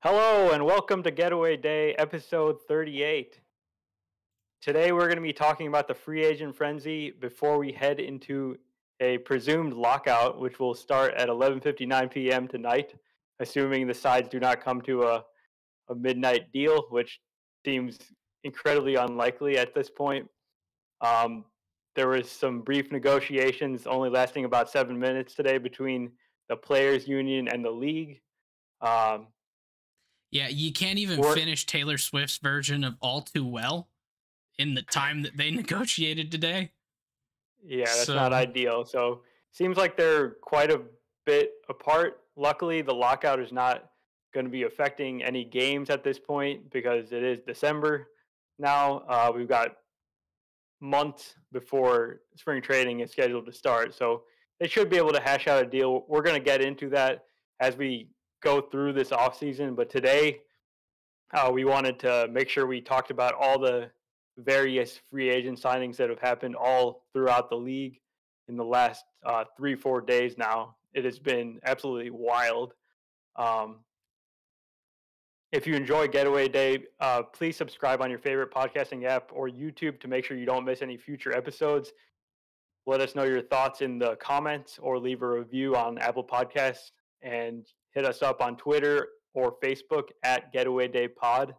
Hello and welcome to Getaway Day, episode 38. Today we're going to be talking about the free agent frenzy before we head into a presumed lockout, which will start at 11:59 p.m. tonight, assuming the sides do not come to a midnight deal, which seems incredibly unlikely at this point. Um, there was some brief negotiations, only lasting about 7 minutes today, between the players' union and the league. Um, Yeah, you can't even we're, finish Taylor Swift's version of All Too Well in the time that they negotiated today. Yeah, that's not So, ideal. So seems like they're quite a bit apart. Luckily, the lockout is not going to be affecting any games at this point because it is December now. We've got months before spring training is scheduled to start, so they should be able to hash out a deal. We're going to get into that as we go through this offseason, but today we wanted to make sure we talked about all the various free agent signings that have happened all throughout the league in the last 3-4 days now. It has been absolutely wild. Um, if you enjoy Getaway Day, please subscribe on your favorite podcasting app or YouTube to make sure you don't miss any future episodes. Let us know your thoughts in the comments or leave a review on Apple Podcasts, and hit us up on Twitter or Facebook at Getaway Day Pod.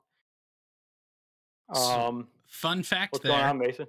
so fun fact What's going there. on, Mason?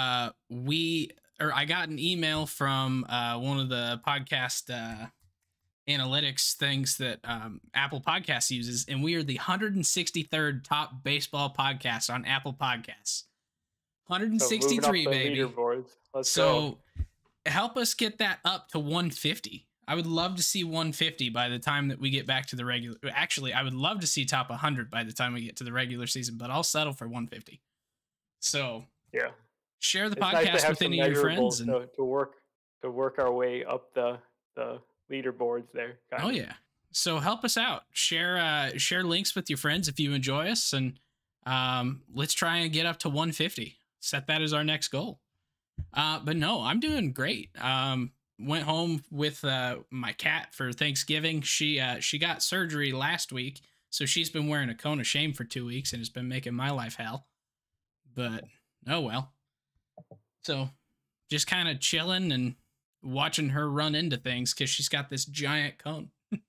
I got an email from one of the podcast analytics things that Apple Podcasts uses, and we are the 163rd top baseball podcast on Apple Podcasts. So 163, baby. Leaderboards. Let's So help us get that up to 150. I would love to see 150 by the time that we get back to the regular. Actually, I would love to see top 100 by the time we get to the regular season, but I'll settle for 150. So yeah, share the it's podcast nice to have with some any of your friends. measurables to work our way up the leaderboards there. Oh yeah. So help us out. Share links with your friends if you enjoy us, and let's try and get up to 150. Set that as our next goal. But no, I'm doing great. Went home with my cat for Thanksgiving. She got surgery last week, so she's been wearing a cone of shame for 2 weeks, and it's been making my life hell. But oh well. So just kind of chilling and watching her run into things because she's got this giant cone.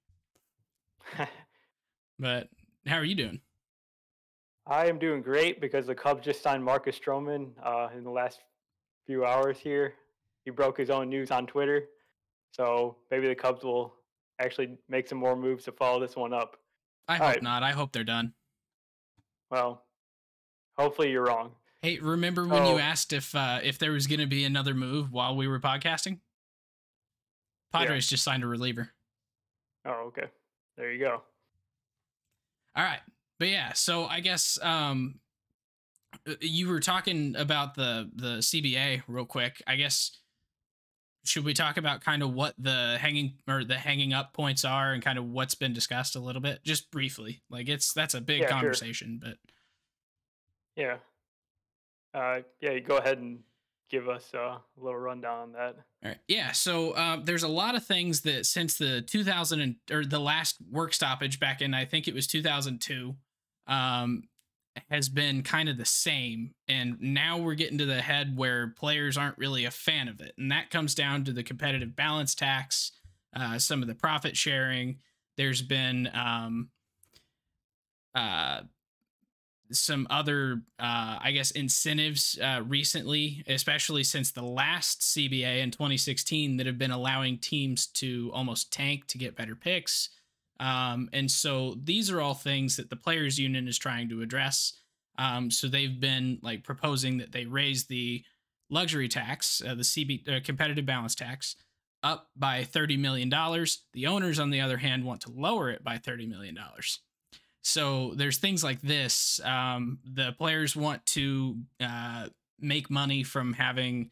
But how are you doing? I am doing great because the Cubs just signed Marcus Stroman in the last few hours here. He broke his own news on Twitter. So maybe the Cubs will actually make some more moves to follow this one up. I hope not. I hope they're done. Well, hopefully you're wrong. Hey, remember when you asked if there was going to be another move while we were podcasting? Padres just signed a reliever. Oh, okay. There you go. All right. But yeah, so I guess you were talking about the CBA real quick. I guess should we talk about kind of what the hanging up points are and kind of what's been discussed a little bit, just briefly? Like that's a big conversation, sure. but yeah, you go ahead and give us a little rundown on that. All right. Yeah. So there's a lot of things that since the 2000 or the last work stoppage back in, I think it was 2002, has been kind of the same. And now we're getting to the head where players aren't really a fan of it. And that comes down to the competitive balance tax, some of the profit sharing. There's been some other, I guess, incentives recently, especially since the last CBA in 2016, that have been allowing teams to almost tank to get better picks. And so these are all things that the players union is trying to address. So they've been like proposing that they raise the luxury tax, the competitive balance tax, up by $30 million. The owners, on the other hand, want to lower it by $30 million. So there's things like this. The players want to make money from having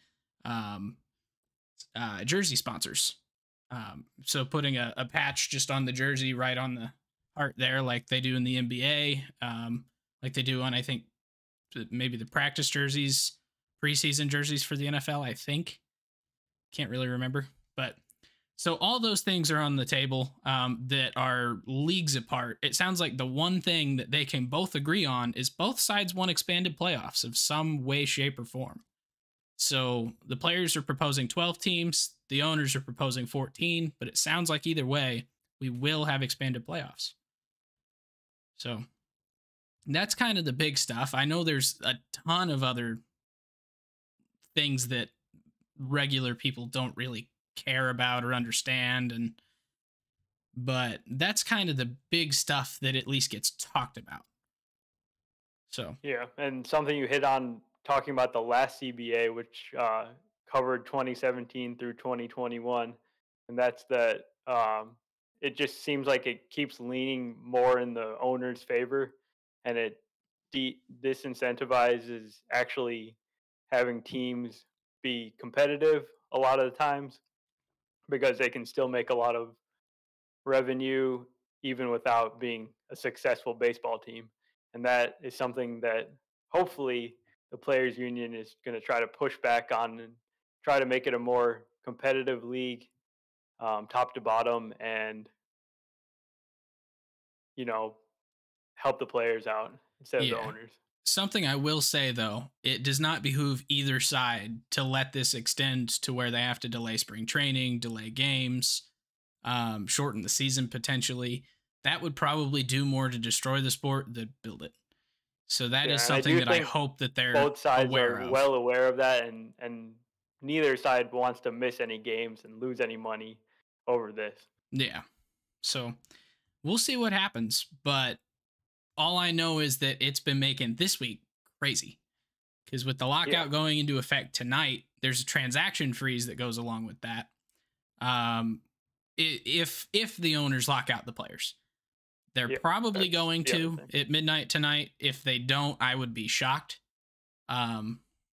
jersey sponsors. So putting a patch just on the jersey right on the heart there, like they do in the NBA, like they do on, I think, maybe the practice jerseys, preseason jerseys for the NFL, I think. Can't really remember. But So all those things are on the table that are leagues apart. It sounds like the one thing that they can both agree on is both sides want expanded playoffs of some way, shape, or form. So the players are proposing 12 teams, the owners are proposing 14, but it sounds like either way, we will have expanded playoffs. So that's kind of the big stuff. I know there's a ton of other things that regular people don't really care about or understand, and but that's kind of the big stuff that at least gets talked about. So Yeah, and something you hit on talking about the last CBA, which covered 2017 through 2021, and that's that it just seems like it keeps leaning more in the owner's favor, and it disincentivizes actually having teams be competitive a lot of the times because they can still make a lot of revenue even without being a successful baseball team. And that is something that hopefully the players union is going to try to push back on and try to make it a more competitive league, top to bottom, and you know help the players out instead of the yeah. owners. Something I will say though, it does not behoove either side to let this extend to where they have to delay spring training, delay games, shorten the season potentially. That would probably do more to destroy the sport than build it. So that is Yeah, and I something do that I think hope that they're both sides aware are of. well aware of that, and neither side wants to miss any games and lose any money over this. Yeah. So we'll see what happens. But all I know is that it's been making this week crazy. Because with the Yeah, lockout going into effect tonight, there's a transaction freeze that goes along with that. Um, if the owners lock out the players, they're yeah, probably that's going the other to thing. at midnight tonight. If they don't, I would be shocked. Um,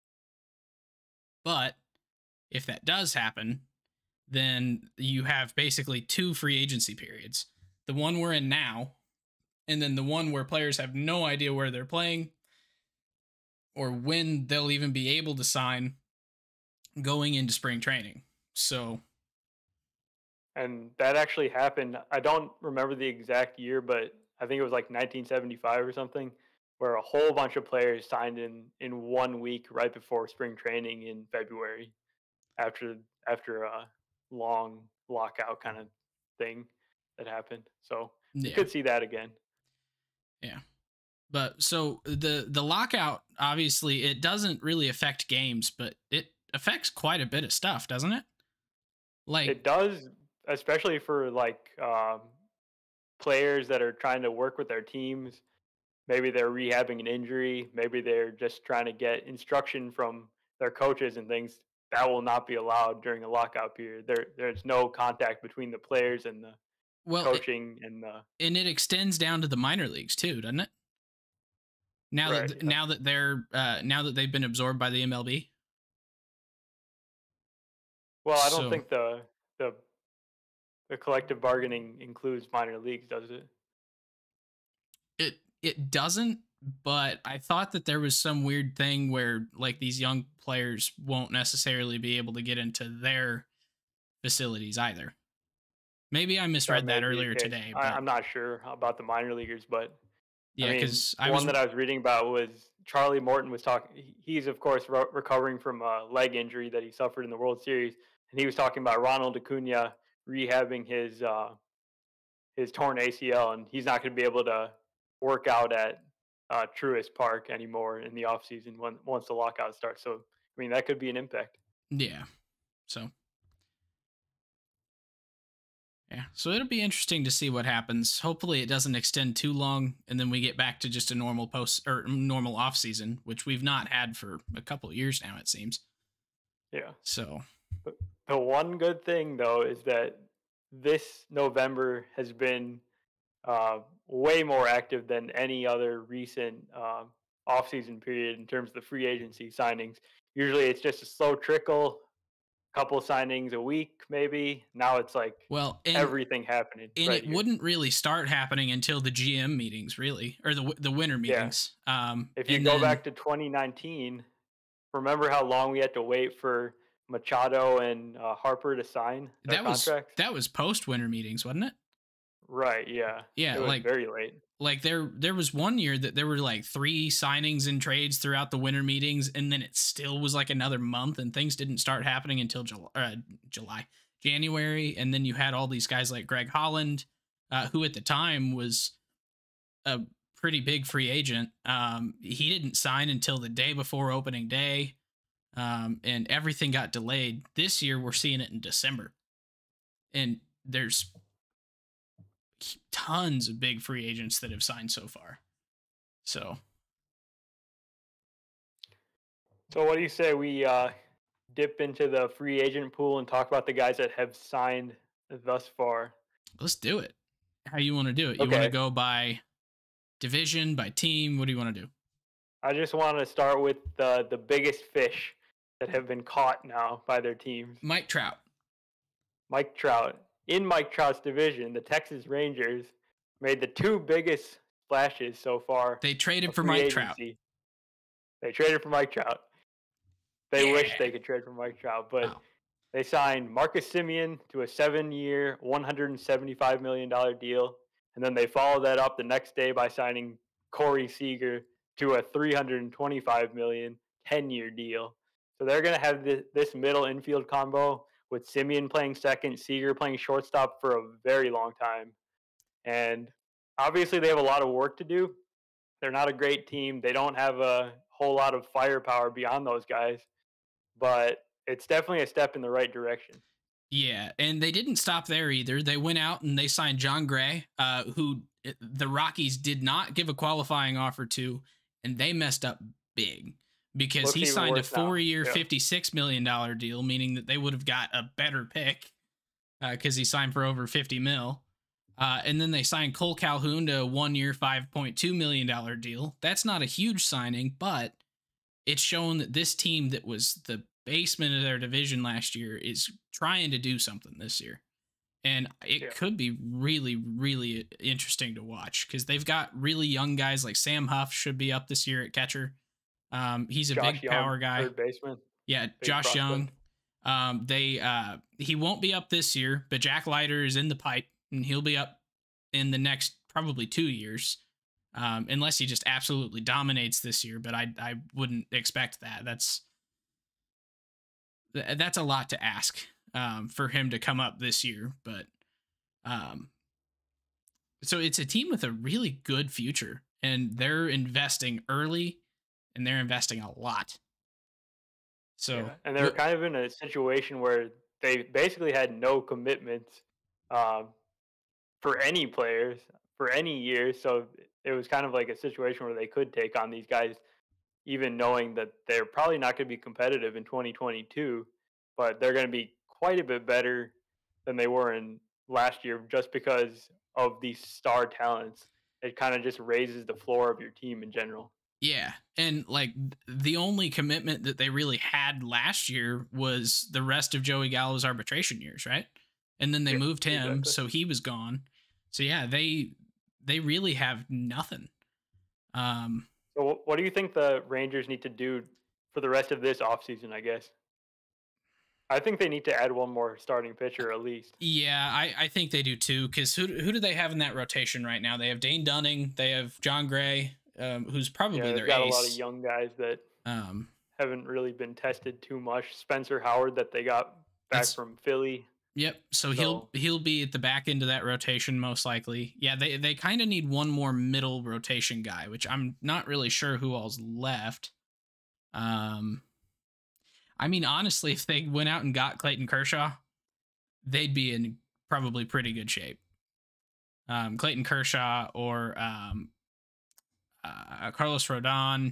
but if that does happen, then you have basically two free agency periods: the one we're in now, and then the one where players have no idea where they're playing or when they'll even be able to sign going into spring training. So, And that actually happened. I don't remember the exact year, but I think it was like 1975 or something, where a whole bunch of players signed in 1 week right before spring training in February, after after a long lockout kind of thing that happened. So we yeah. could see that again. Yeah. But so the lockout, obviously it doesn't really affect games, but it affects quite a bit of stuff, doesn't it? Like, It does, especially for like players that are trying to work with their teams. Maybe they're rehabbing an injury. Maybe they're just trying to get instruction from their coaches and things. That will not be allowed during a lockout period. There's no contact between the players and the well, coaching and the and it extends down to the minor leagues too, doesn't it? Now right. that Yeah. now that they're now that they've been absorbed by the MLB. Well, I don't So think the the collective bargaining includes minor leagues, does it? it doesn't, but I thought that there was some weird thing where like these young players won't necessarily be able to get into their facilities either. Maybe I That misread may that be the earlier case. today, but I'm not sure about the minor leaguers, but I yeah, mean, because I one was that I was reading about was Charlie Morton was talking. He's of course recovering from a leg injury that he suffered in the World Series, and he was talking about Ronald Acuna rehabbing his torn ACL, and he's not going to be able to work out at Truist Park anymore in the offseason when once the lockout starts. So I mean, that could be an impact. yeah. So yeah, so it'll be interesting to see what happens. Hopefully, it doesn't extend too long, and then we get back to just a normal post or normal off season, which we've not had for a couple of years now, it seems. Yeah. So The one good thing though is that this November has been way more active than any other recent offseason period in terms of the free agency signings. Usually it's just a slow trickle, couple signings a week, maybe. Now it's like well, everything happening and right it here. wouldn't really start happening until the GM meetings, really, or the winter Yeah. meetings. If you And go then back to 2019, remember how long we had to wait for Machado and Harper to sign their contracts. That was post winter meetings, wasn't it? Right. Yeah. Yeah, It was very late. like there was one year that there were like 3 signings and trades throughout the winter meetings, and then it still was like another month, and things didn't start happening until January, and then you had all these guys like Greg Holland, who at the time was a pretty big free agent. He didn't sign until the day before opening day, and everything got delayed. This year, we're seeing it in December, and there's tons of big free agents that have signed so far. So what do you say we dip into the free agent pool and talk about the guys that have signed thus far? let's do it. How you want to do it? You want to go by division, by team? What do you want to do? I just want to start with the biggest fish that have been caught now by their teams. Mike Trout. Mike Trout. In Mike Trout's division, the Texas Rangers made the 2 biggest splashes so far. They traded for Mike Trout. They traded for Mike Trout. They wish they could trade for Mike Trout, but they signed Marcus Semien to a 7-year, $175 million deal. And then they followed that up the next day by signing Corey Seager to a $325 million 10-year deal. So they're going to have this middle infield combo with Semien playing second, Seager playing shortstop for a very long time. And obviously they have a lot of work to do. They're not a great team. They don't have a whole lot of firepower beyond those guys, but it's definitely a step in the right direction. Yeah, and they didn't stop there either. They went out and they signed John Gray, who the Rockies did not give a qualifying offer to, and they messed up big because he signed a 4-year, $56 million deal, meaning that they would have got a better pick because he signed for over $50 million. And then they signed Cole Calhoun to a 1-year, $5.2 million deal. That's not a huge signing, but it's shown that this team that was the basement of their division last year is trying to do something this year. And it could be really, really interesting to watch because they've got really young guys like Sam Huff should be up this year at catcher. He's a big power guy. Third baseman. Yeah, Josh Young. He won't be up this year, but Jack Leiter is in the pipe, and he'll be up in the next probably 2 years, unless he just absolutely dominates this year. But I wouldn't expect that. That's a lot to ask for him to come up this year. But so it's a team with a really good future, and they're investing early, and they're investing a lot. So and they're kind of in a situation where they basically had no commitments for any players for any year. So it was kind of like a situation where they could take on these guys, even knowing that they're probably not going to be competitive in 2022, but they're going to be quite a bit better than they were in last year just because of these star talents. It kind of just raises the floor of your team in general. Yeah, and like the only commitment that they really had last year was the rest of Joey Gallo's arbitration years, right? And then they moved him, so he was gone. So yeah, they really have nothing. So what do you think the Rangers need to do for the rest of this offseason, I guess? I think they need to add one more starting pitcher at least. Yeah, I think they do too, because who do they have in that rotation right now? They have Dane Dunning, they have John Gray, who's probably their got ace. A lot of young guys that haven't really been tested too much. Spencer Howard that they got back from Philly. Yep. So he'll be at the back end of that rotation most likely. Yeah, they kind of need one more middle rotation guy, which I'm not really sure who all's left. I mean, honestly, if they went out and got Clayton Kershaw, they'd be in probably pretty good shape. Clayton Kershaw or Carlos Rodon,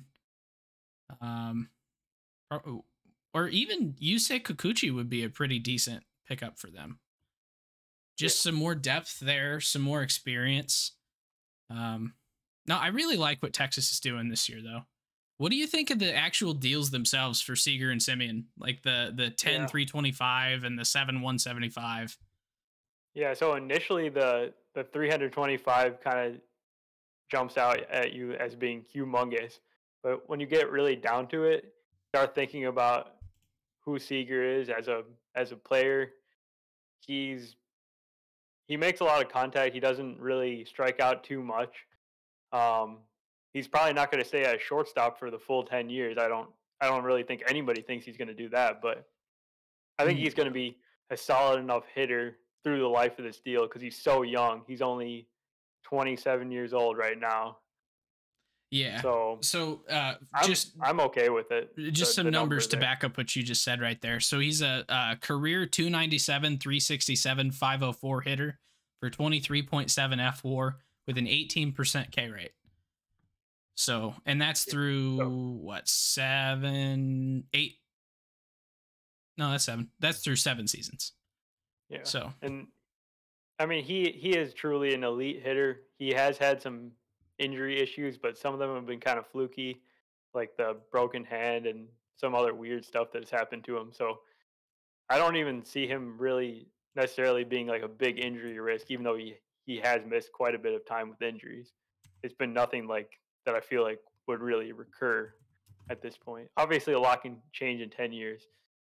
or even Yusei Kikuchi would be a pretty decent pickup for them. Just some more depth there, some more experience. No, I really like what Texas is doing this year, though. What do you think of the actual deals themselves for Seager and Semien? Like the 10 325 and the 7 175? Yeah, so initially the 325 kind of jumps out at you as being humongous. But when you get really down to it, start thinking about who Seager is as a player. He's he makes a lot of contact. He doesn't really strike out too much. Um, he's probably not going to stay at shortstop for the full 10 years. I don't really think anybody thinks he's going to do that, but I think he's going to be a solid enough hitter through the life of this deal because he's so young. He's only 27 years old right now, Yeah. so So I'm I'm okay with it. just some The number numbers to there. back up what you just said right there. So he's a career 297, 367, 504 hitter for 23.7 F WAR with an 18% K rate. So, and that's through So, what, 7, 8? No, that's 7. That's through 7 seasons. yeah, So, and I mean he is truly an elite hitter. He has had some injury issues, but some of them have been kind of fluky, like the broken hand and some other weird stuff that has happened to him. So I don't even see him really necessarily being like a big injury risk, even though he has missed quite a bit of time with injuries. It's been nothing like that I feel like would really recur at this point. Obviously, a lot can change in 10 years.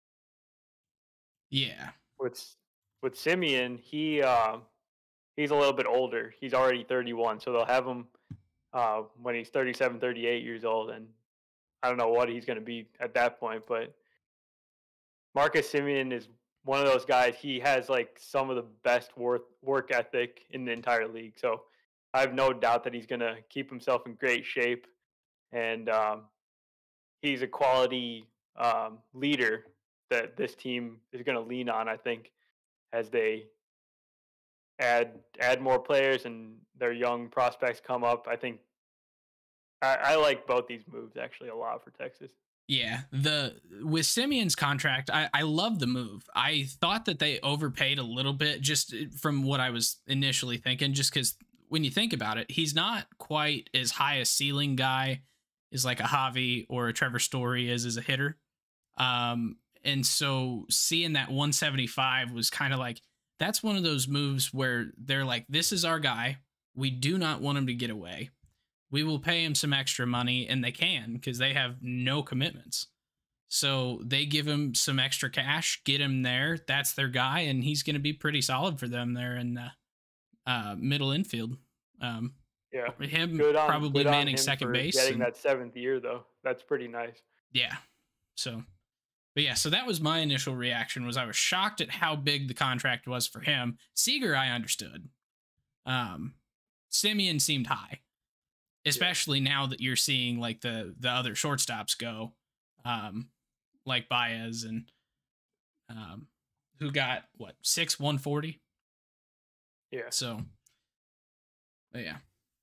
yeah. With with Simeon, he's a little bit older. He's already 31, so they'll have him when he's 37, 38 years old, and I don't know what he's going to be at that point, but Marcus Simeon is one of those guys. He has like some of the best work ethic in the entire league. So I have no doubt that he's going to keep himself in great shape, and he's a quality leader that this team is going to lean on. I think as they add more players and their young prospects come up. I think I like both these moves actually a lot for Texas. Yeah, the with Simeon's contract, I love the move. I thought that they overpaid a little bit just from what I was initially thinking, just because when you think about it, he's not quite as high a ceiling guy as like a Javi or a Trevor Story is as a hitter. And so seeing that 175 was kind of like, that's one of those moves where they're like, this is our guy. We do not want him to get away. We will pay him some extra money, and they can because they have no commitments. So they give him some extra cash, get him there. That's their guy, and he's going to be pretty solid for them there in the middle infield. Yeah, Him good probably on manning him second for base. getting that 7th year though. That's pretty nice. Yeah. So, but yeah, so that was my initial reaction. Was I was shocked at how big the contract was for him. Seager, I understood. Simeon seemed high, especially now that you're seeing like the other shortstops go, like Baez and who got what 140. Yeah. So, but yeah.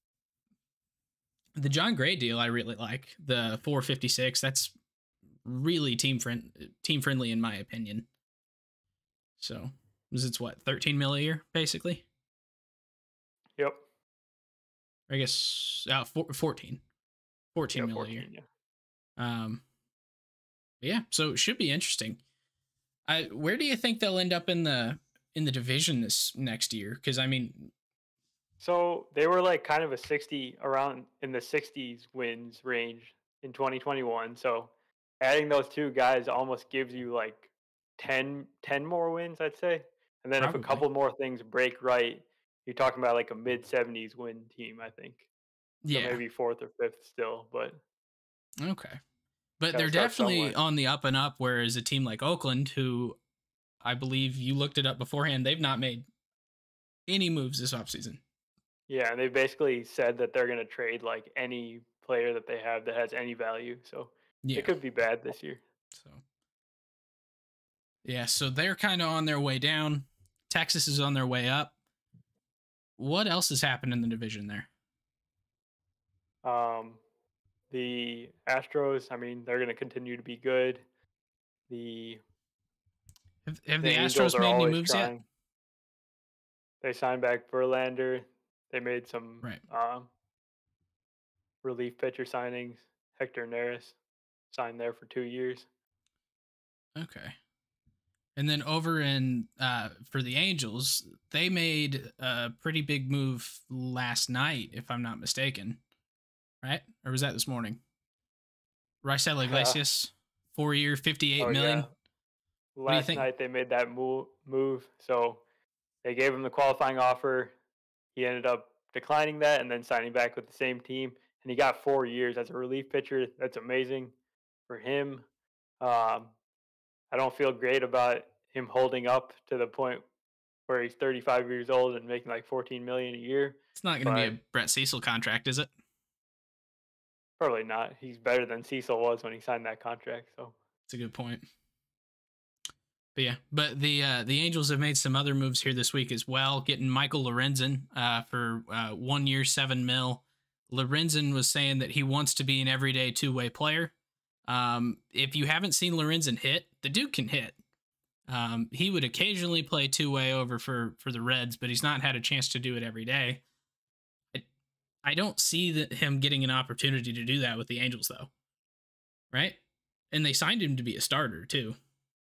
The John Gray deal I really like. The 456. That's really team friendly in my opinion. So, it's what 13 mil a year basically. Yep. I guess 14 Yeah, mil 14, a year. yeah. Yeah, so it should be interesting. Where do you think they'll end up in the division this next year? Because I mean, So they were like kind of a 60 around in the 60s wins range in 2021. So adding those two guys almost gives you like 10 more wins, I'd say. And then if a probably. couple more things break right, you're talking about like a mid 70s win team, I think. So Yeah. maybe fourth or fifth still, but Okay. But gotta they're start definitely somewhere. on the up and up, whereas a team like Oakland, who I believe you looked it up beforehand, they've not made any moves this offseason. Yeah, and they basically said that they're going to trade like any player that they have that has any value. So Yeah. it could be bad this year. So yeah, so they're kind of on their way down. Texas is on their way up. What else has happened in the division there? The Astros, I mean, they're going to continue to be good. The Have the the Angels Astros are made any always moves yet? trying. They signed back Verlander. They made some Right. relief pitcher signings. Hector Neris signed there for 2 years. Okay. And then over in for the Angels, they made a pretty big move last night, if I'm not mistaken. Right? Or was that this morning? Raisel Iglesias, 4 year, 58 million. Yeah. What do you last think? night they made that move. So they gave him the qualifying offer. He ended up declining that and then signing back with the same team. And he got 4 years as a relief pitcher. That's amazing for him. Um, I don't feel great about him holding up to the point where he's 35 years old and making like 14 million a year, It's not going to be a but Brett Cecil contract, is it? probably not. He's better than Cecil was when he signed that contract. So It's a good point. But yeah, but the Angels have made some other moves here this week as well, getting Michael Lorenzen for 1 year, $7 million. Lorenzen was saying that he wants to be an everyday two-way player. If you haven't seen Lorenzen hit, the dude can hit. He would occasionally play two-way over for the Reds, but he's not had a chance to do it every day. I don't see him getting an opportunity to do that with the Angels, though. Right? And they signed him to be a starter, too.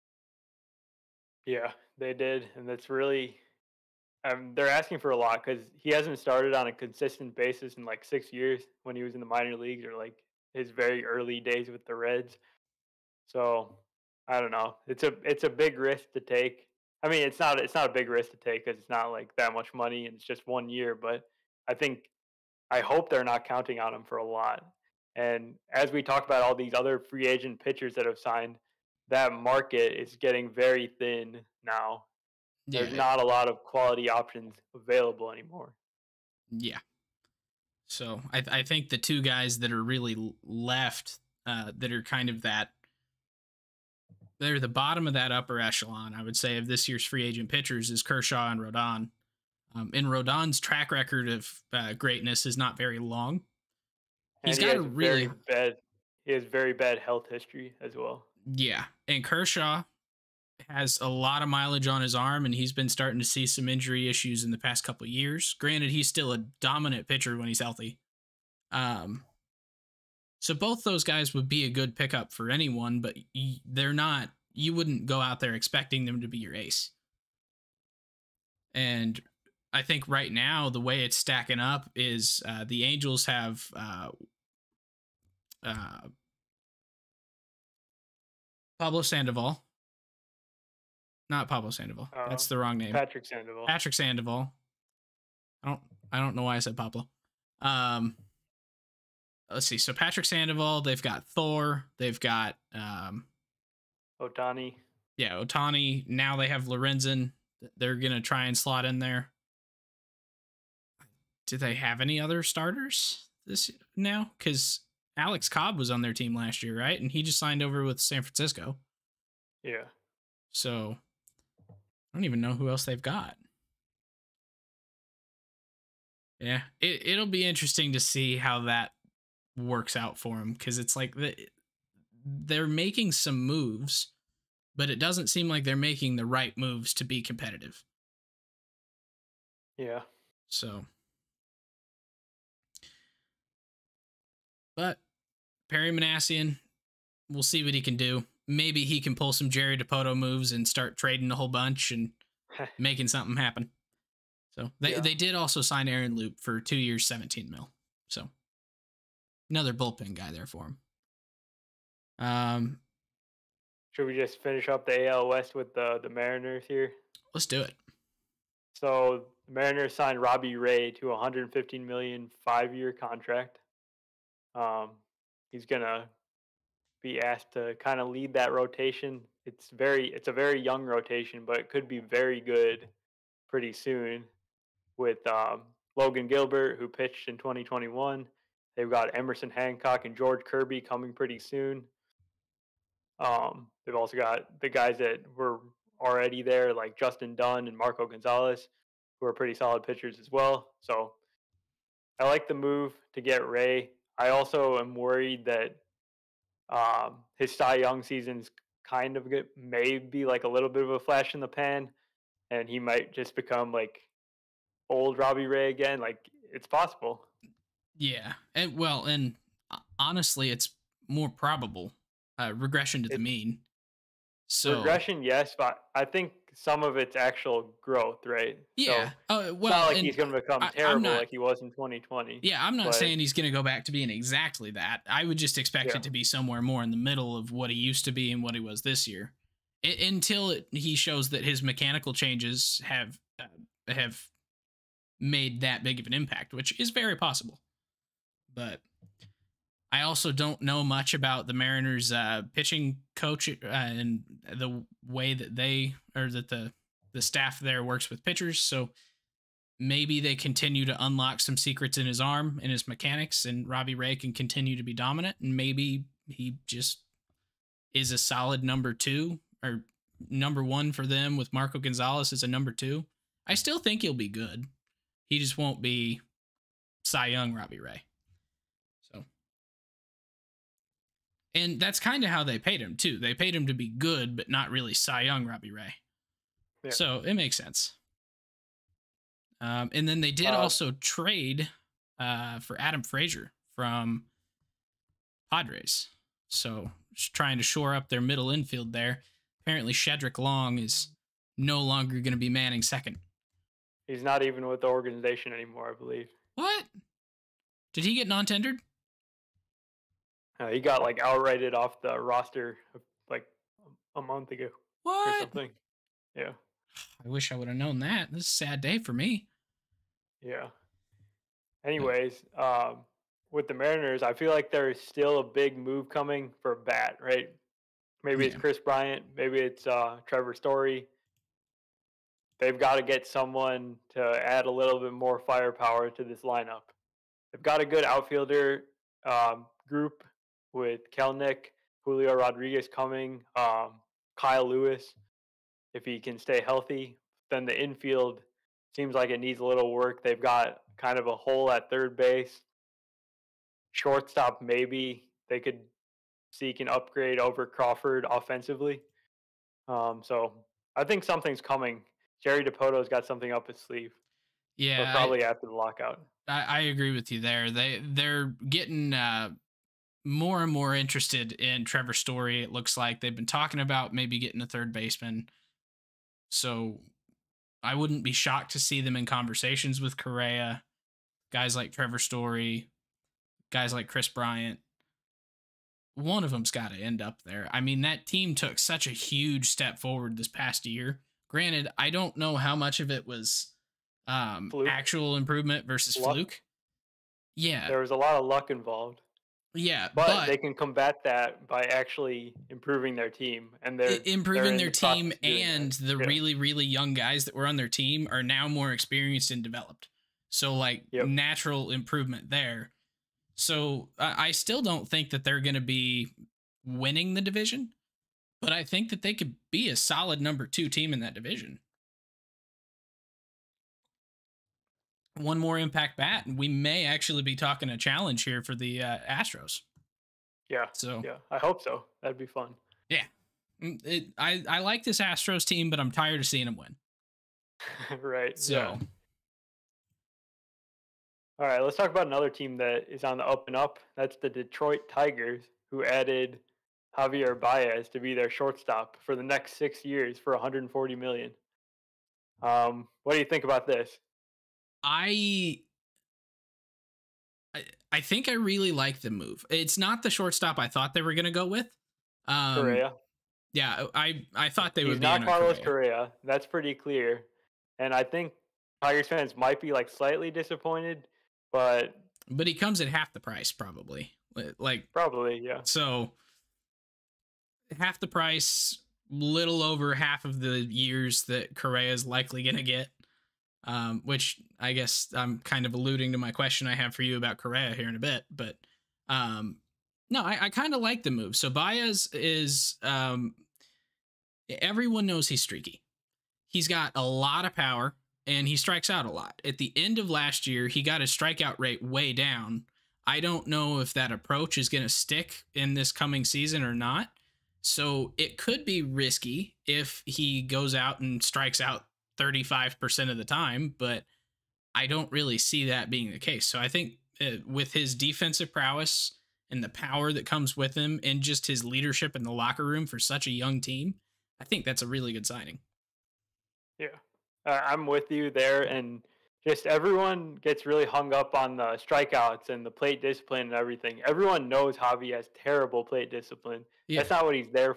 yeah, they did, and that's really they're asking for a lot because he hasn't started on a consistent basis in like 6 years when he was in the minor leagues or like his very early days with the Reds. So I don't know. It's a big risk to take. I mean, it's not a big risk to take because it's not like that much money and it's just 1 year. But I think I hope they're not counting on him for a lot. And as we talk about all these other free agent pitchers that have signed, that market is getting very thin now. There's Yeah, not a lot of quality options available anymore. yeah. So I think the two guys that are really left, that are kind of they're the bottom of that upper echelon, I would say, of this year's free agent pitchers is Kershaw and Rodon. And Rodon's track record of greatness is not very long. He's And he got a has really, very bad health history as well. yeah. And Kershaw has a lot of mileage on his arm, and he's been starting to see some injury issues in the past couple of years. Granted, he's still a dominant pitcher when he's healthy. So both those guys would be a good pickup for anyone, but they're not. You wouldn't go out there expecting them to be your ace. And I think right now the way it's stacking up is the Angels have Pablo Sandoval. Not Pablo Sandoval. That's the wrong name. Patrick Sandoval. Patrick Sandoval. I don't know why I said Pablo. Let's see. So Patrick Sandoval, they've got Thor, they've got Otani. Yeah, Otani. Now they have Lorenzen. They're gonna try and slot in there. Do they have any other starters this now? Because Alex Cobb was on their team last year, right? And he just signed over with San Francisco. Yeah. So I don't even know who else they've got. Yeah, it'll be interesting to see how that works out for them, because it's like they're making some moves, but it doesn't seem like they're making the right moves to be competitive. Yeah. So, but Perry Manassian, we'll see what he can do. Maybe he can pull some Jerry Dipoto moves and start trading a whole bunch and making something happen. So they did also sign Aaron Loop for 2 years, $17 million. So another bullpen guy there for him. Should we just finish up the AL West with the Mariners here? Let's do it. So the Mariners signed Robbie Ray to a $115 million 5-year contract. He's gonna be asked to kind of lead that rotation. It's a very young rotation, but it could be very good pretty soon with Logan Gilbert, who pitched in 2021. They've got Emerson Hancock and George Kirby coming pretty soon. They've also got the guys that were already there, like Justin Dunn and Marco Gonzalez, who are pretty solid pitchers as well. So I like the move to get Ray. I also am worried that his Cy Young season's kind of good, maybe like a little bit of a flash in the pan, and he might just become like old Robbie Ray again. Like, it's possible. Yeah, and honestly, it's more probable regression to the mean. So regression, yes, but I think some of it's actual growth, right? Yeah. So it's not like he's going to become terrible like he was in 2020. Yeah, I'm not saying he's going to go back to being exactly that. I would just expect it to be somewhere more in the middle of what he used to be and what he was this year. Until he shows that his mechanical changes have made that big of an impact, which is very possible. But I also don't know much about the Mariners pitching coach and the way that the staff there works with pitchers. So maybe they continue to unlock some secrets in his arm and his mechanics, and Robbie Ray can continue to be dominant, and maybe he just is a solid number 2 or number 1 for them with Marco Gonzalez as a number 2. I still think he'll be good. He just won't be Cy Young Robbie Ray. So, and that's kind of how they paid him too. They paid him to be good, but not really Cy Young Robbie Ray. Yeah. So it makes sense. And then they did also trade for Adam Frazier from Padres. So just trying to shore up their middle infield there. Apparently Shedrick Long is no longer going to be manning second. He's not even with the organization anymore, I believe. What? Did he get non-tendered? He got like outrighted off the roster like a month ago. What? Or something. Yeah. I wish I would have known that. This is a sad day for me. Yeah. Anyways, with the Mariners, I feel like there's still a big move coming for a bat, right? Maybe it's Chris Bryant. Maybe it's Trevor Story. They've got to get someone to add a little bit more firepower to this lineup. They've got a good outfielder group with Kelnick, Julio Rodriguez coming, Kyle Lewis, if he can stay healthy. Then the infield seems like it needs a little work. They've got kind of a hole at third base. Shortstop, maybe they could seek an upgrade over Crawford offensively. So I think something's coming. Jerry DePoto's got something up his sleeve. Yeah, so probably after the lockout. I agree with you there. They're getting more and more interested in Trevor Story. It looks like they've been talking about maybe getting a third baseman. So I wouldn't be shocked to see them in conversations with Correa, guys like Trevor Story, guys like Chris Bryant. One of them's got to end up there. I mean, that team took such a huge step forward this past year. Granted, I don't know how much of it was actual improvement versus fluke. Yeah. There was a lot of luck involved. Yeah, but they can combat that by actually improving their team, and they're their team, and the really, really young guys that were on their team are now more experienced and developed. So like natural improvement there. So I still don't think that they're going to be winning the division, but I think that they could be a solid number 2 team in that division. One more impact bat, and we may actually be talking a challenge here for the Astros. Yeah. So yeah, I hope so. That'd be fun. Yeah. I like this Astros team, but I'm tired of seeing them win. Right. So. Yeah. All right, let's talk about another team that is on the up and up. That's the Detroit Tigers, who added Javier Baez to be their shortstop for the next 6 years for $140 million. What do you think about this? I think I really like the move. It's not the shortstop I thought they were going to go with. Correa. Yeah, I thought they would be not Carlos Correa. That's pretty clear. And I think Tigers fans might be like slightly disappointed, but he comes at half the price probably. Probably, yeah. So half the price, little over half of the years that Correa is likely going to get. Which I guess I'm kind of alluding to my question I have for you about Correa here in a bit, but no, I kind of like the move. So Baez is everyone knows he's streaky. He's got a lot of power and he strikes out a lot. At the end of last year, he got his strikeout rate way down. I don't know if that approach is going to stick in this coming season or not. So it could be risky if he goes out and strikes out 35% of the time, but I don't really see that being the case. So I think with his defensive prowess and the power that comes with him and just his leadership in the locker room for such a young team, I think that's a really good signing. Yeah, I'm with you there. And just everyone gets really hung up on the strikeouts and the plate discipline and everything. Everyone knows Javi has terrible plate discipline. Yeah. That's not what he's there for.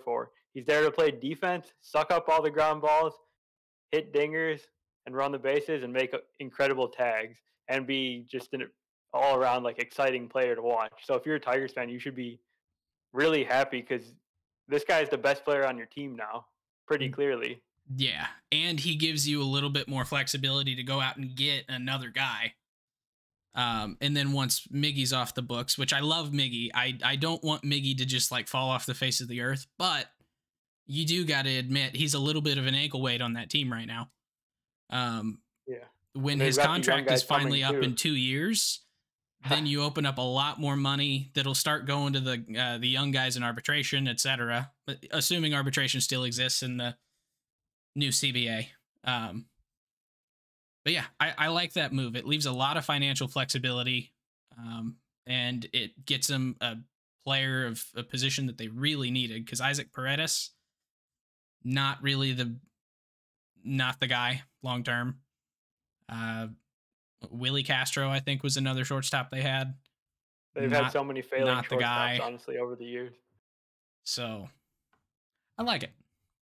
He's there to play defense, suck up all the ground balls, hit dingers, and run the bases and make incredible tags and be just an all around like exciting player to watch. So if you're a Tigers fan, you should be really happy because this guy is the best player on your team now, pretty clearly. Yeah, and he gives you a little bit more flexibility to go out and get another guy. And then once Miggy's off the books, which I love Miggy, I don't want Miggy to just like fall off the face of the earth, but you do got to admit he's a little bit of an ankle weight on that team right now. Yeah. When his contract is finally up in 2 years, then you open up a lot more money that'll start going to the young guys in arbitration, etc. Assuming arbitration still exists in the new CBA. But yeah, I like that move. It leaves a lot of financial flexibility, and it gets them a player of a position that they really needed, because Isaac Paredes, not the guy long term. Willie Castro, I think, was another shortstop they had. They've had so many failing shortstops, honestly, over the years. So I like it.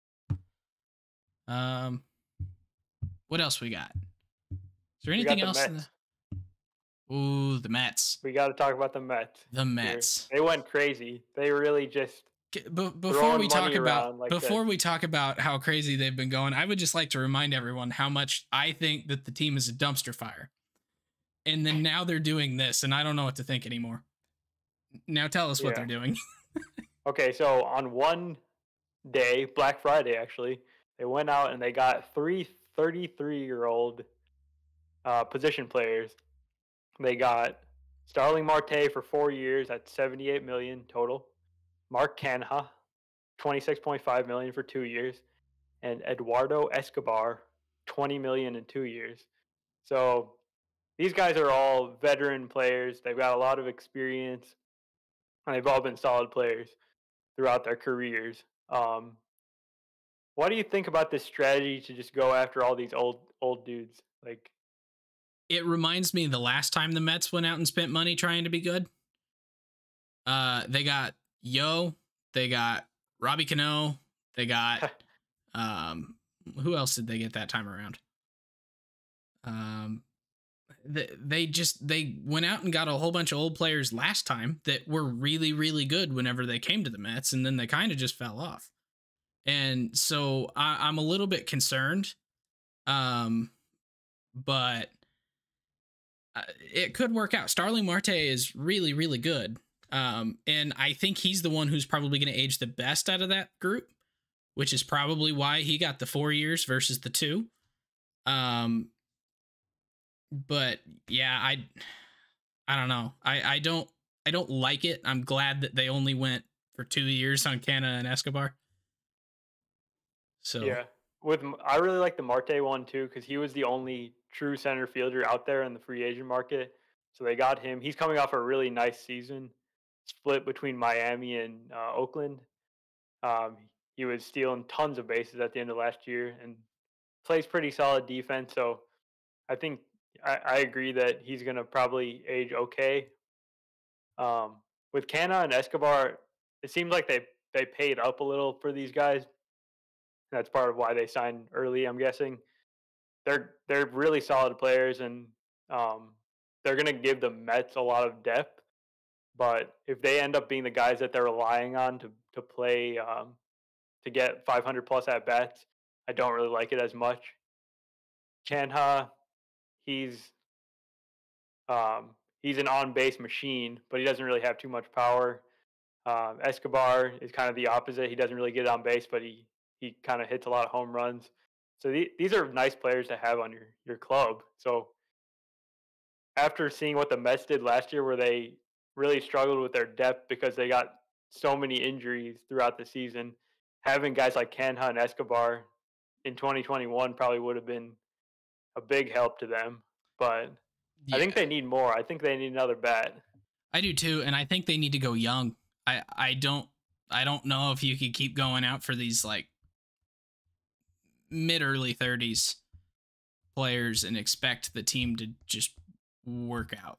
What else we got? Is there anything else? Ooh, the Mets. We got to talk about the Mets. The Mets. They went crazy. They really just before we talk about how crazy they've been going, I would just like to remind everyone how much I think that the team is a dumpster fire. And then now they're doing this, and I don't know what to think anymore. Now tell us what they're doing. Okay, so on one day, Black Friday actually, they went out and they got 3 33-year-old position players. They got Starling Marte for 4 years at $78 million total. Mark Canha, $26.5 million for 2 years, and Eduardo Escobar, $20 million in 2 years. So these guys are all veteran players. They've got a lot of experience, and they've all been solid players throughout their careers. What do you think about this strategy to just go after all these old dudes? Like, it reminds me of the last time the Mets went out and spent money trying to be good. They got they got Robbie Cano, they got who else did they get that time around? They went out and got a whole bunch of old players last time that were really, really good whenever they came to the Mets, and then they kind of just fell off. And so I'm a little bit concerned, but it could work out. Starling Marte is really, really good. And I think he's the one who's probably going to age the best out of that group, which is probably why he got the 4 years versus the 2. But yeah, I don't know. I don't like it. I'm glad that they only went for 2 years on Canha and Escobar. So yeah, I really like the Marte one too, because he was the only true center fielder out there in the free agent market. So they got him. He's coming off a really nice season, split between Miami and Oakland. He was stealing tons of bases at the end of last year and plays pretty solid defense. So I think I agree that he's going to probably age okay. With Canha and Escobar, it seems like they paid up a little for these guys. That's part of why they signed early, I'm guessing. They're really solid players, and they're going to give the Mets a lot of depth. But if they end up being the guys that they're relying on to play to get 500 plus at bats, I don't really like it as much. Canha, he's an on base machine, but he doesn't really have too much power. Escobar is kind of the opposite. He doesn't really get on base, but he kind of hits a lot of home runs. So these are nice players to have on your club. So after seeing what the Mets did last year, where they really struggled with their depth because they got so many injuries throughout the season, having guys like Canha and Escobar in 2021 probably would have been a big help to them. But yeah. I think they need more. I think they need another bat. I do too, and I think they need to go young. I don't know if you could keep going out for these like mid-early 30s players and expect the team to just work out.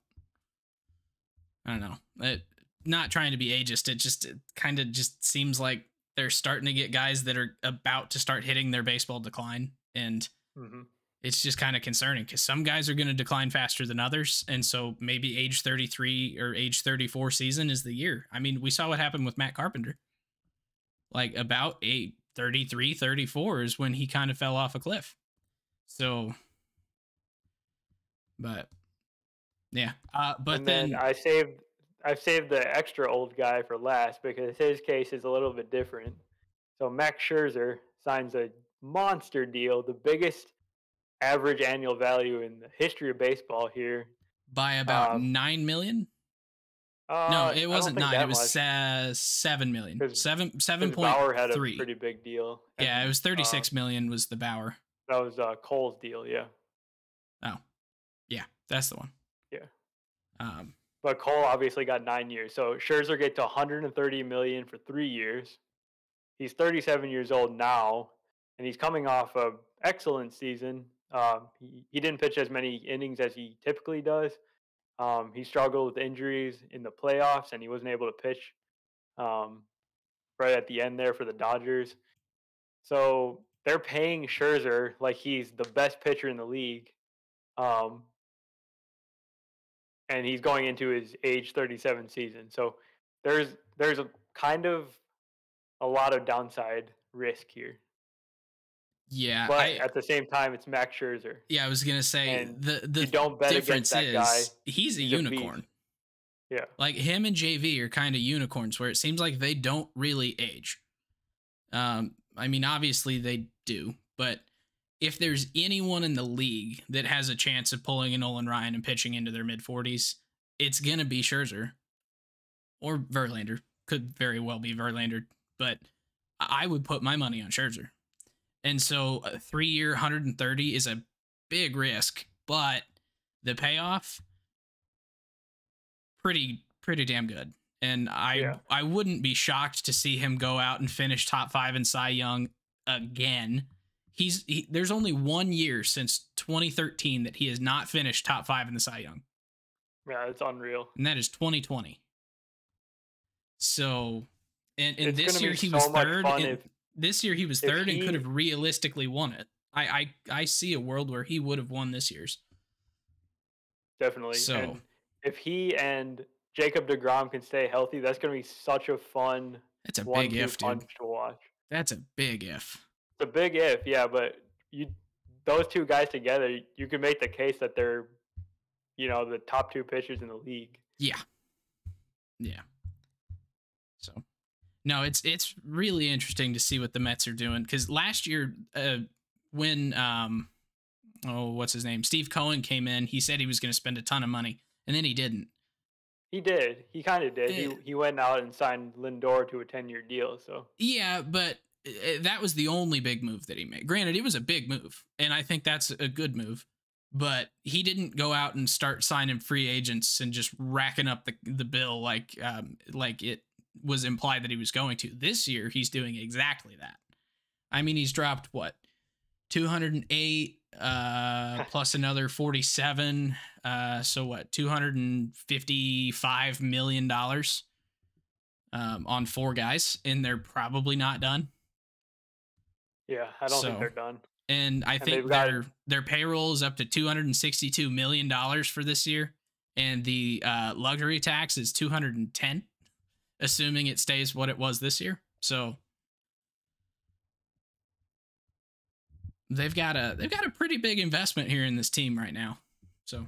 I don't know. Not trying to be ageist. It kind of just seems like they're starting to get guys that are about to start hitting their baseball decline. And it's just kind of concerning because some guys are going to decline faster than others. And so maybe age 33 or age 34 season is the year. I mean, we saw what happened with Matt Carpenter. Like about 33, 34 is when he kind of fell off a cliff. So, but yeah. But then I saved the extra old guy for last because his case is a little bit different. So Max Scherzer signs a monster deal, the biggest average annual value in the history of baseball here. By about 9 million? No, it wasn't 9. It was 7 million. 7.3. Bauer had a pretty big deal. Yeah, it was 36 million was the Bauer. That was Cole's deal, yeah. Oh, yeah, that's the one. Yeah. But Cole obviously got 9 years. So Scherzer gets to 130 million for 3 years. He's 37 years old now, and he's coming off an excellent season. He didn't pitch as many innings as he typically does. He struggled with injuries in the playoffs, and he wasn't able to pitch right at the end there for the Dodgers. So they're paying Scherzer like he's the best pitcher in the league. And he's going into his age 37 season. So there's a kind of a lot of downside risk here. Yeah, but at the same time, it's Max Scherzer. Yeah, I was gonna say the you don't bet difference against that guy. He's a unicorn. Yeah, like him and JV are kind of unicorns, where it seems like they don't really age. I mean, obviously they do, but if there's anyone in the league that has a chance of pulling a Nolan Ryan and pitching into their mid-40s, it's gonna be Scherzer or Verlander. Could very well be Verlander, but I would put my money on Scherzer. And so a 3-year 130 is a big risk, but the payoff pretty damn good. And I wouldn't be shocked to see him go out and finish top 5 in Cy Young again. There's only 1 year since 2013 that he has not finished top 5 in the Cy Young. Yeah, it's unreal. And that is 2020. So, and this year he was third. This year he was third and could have realistically won it. I see a world where he would have won this year's. Definitely. So and if he and Jacob deGrom can stay healthy, that's going to be such a fun. That's a big if, dude. To watch. That's a big if. It's a big if, yeah. But those two guys together, you can make the case that they're, the top 2 pitchers in the league. Yeah. Yeah. So. No, it's really interesting to see what the Mets are doing because last year, when what's his name, Steve Cohen came in, he said he was going to spend a ton of money, and then he didn't. He did. He kind of did. He went out and signed Lindor to a 10-year deal. So yeah, but that was the only big move that he made. Granted, it was a big move, and I think that's a good move. But he didn't go out and start signing free agents and just racking up the bill like it was implied that he was going to. This year, he's doing exactly that. I mean, he's dropped, 208 plus another 47. So what, $255 million on 4 guys, and they're probably not done. Yeah, I don't think they're done. And I think their payroll is up to $262 million for this year, and the luxury tax is $210. Assuming it stays what it was this year. So they've got a pretty big investment here in this team right now. So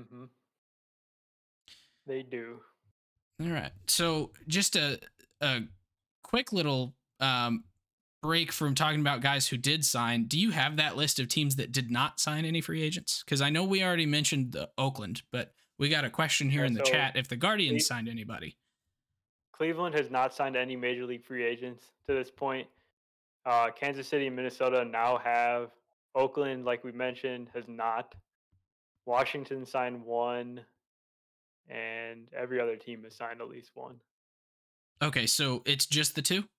they do. All right. So just a quick little break from talking about guys who did sign. Do you have that list of teams that did not sign any free agents? Because I know we already mentioned Oakland, but we got a question here in the chat if the Guardians signed anybody. Cleveland has not signed any major league free agents to this point. Kansas City and Minnesota now have. Oakland, like we mentioned, has not. Washington signed 1, and every other team has signed at least 1. Okay, so it's just the 2?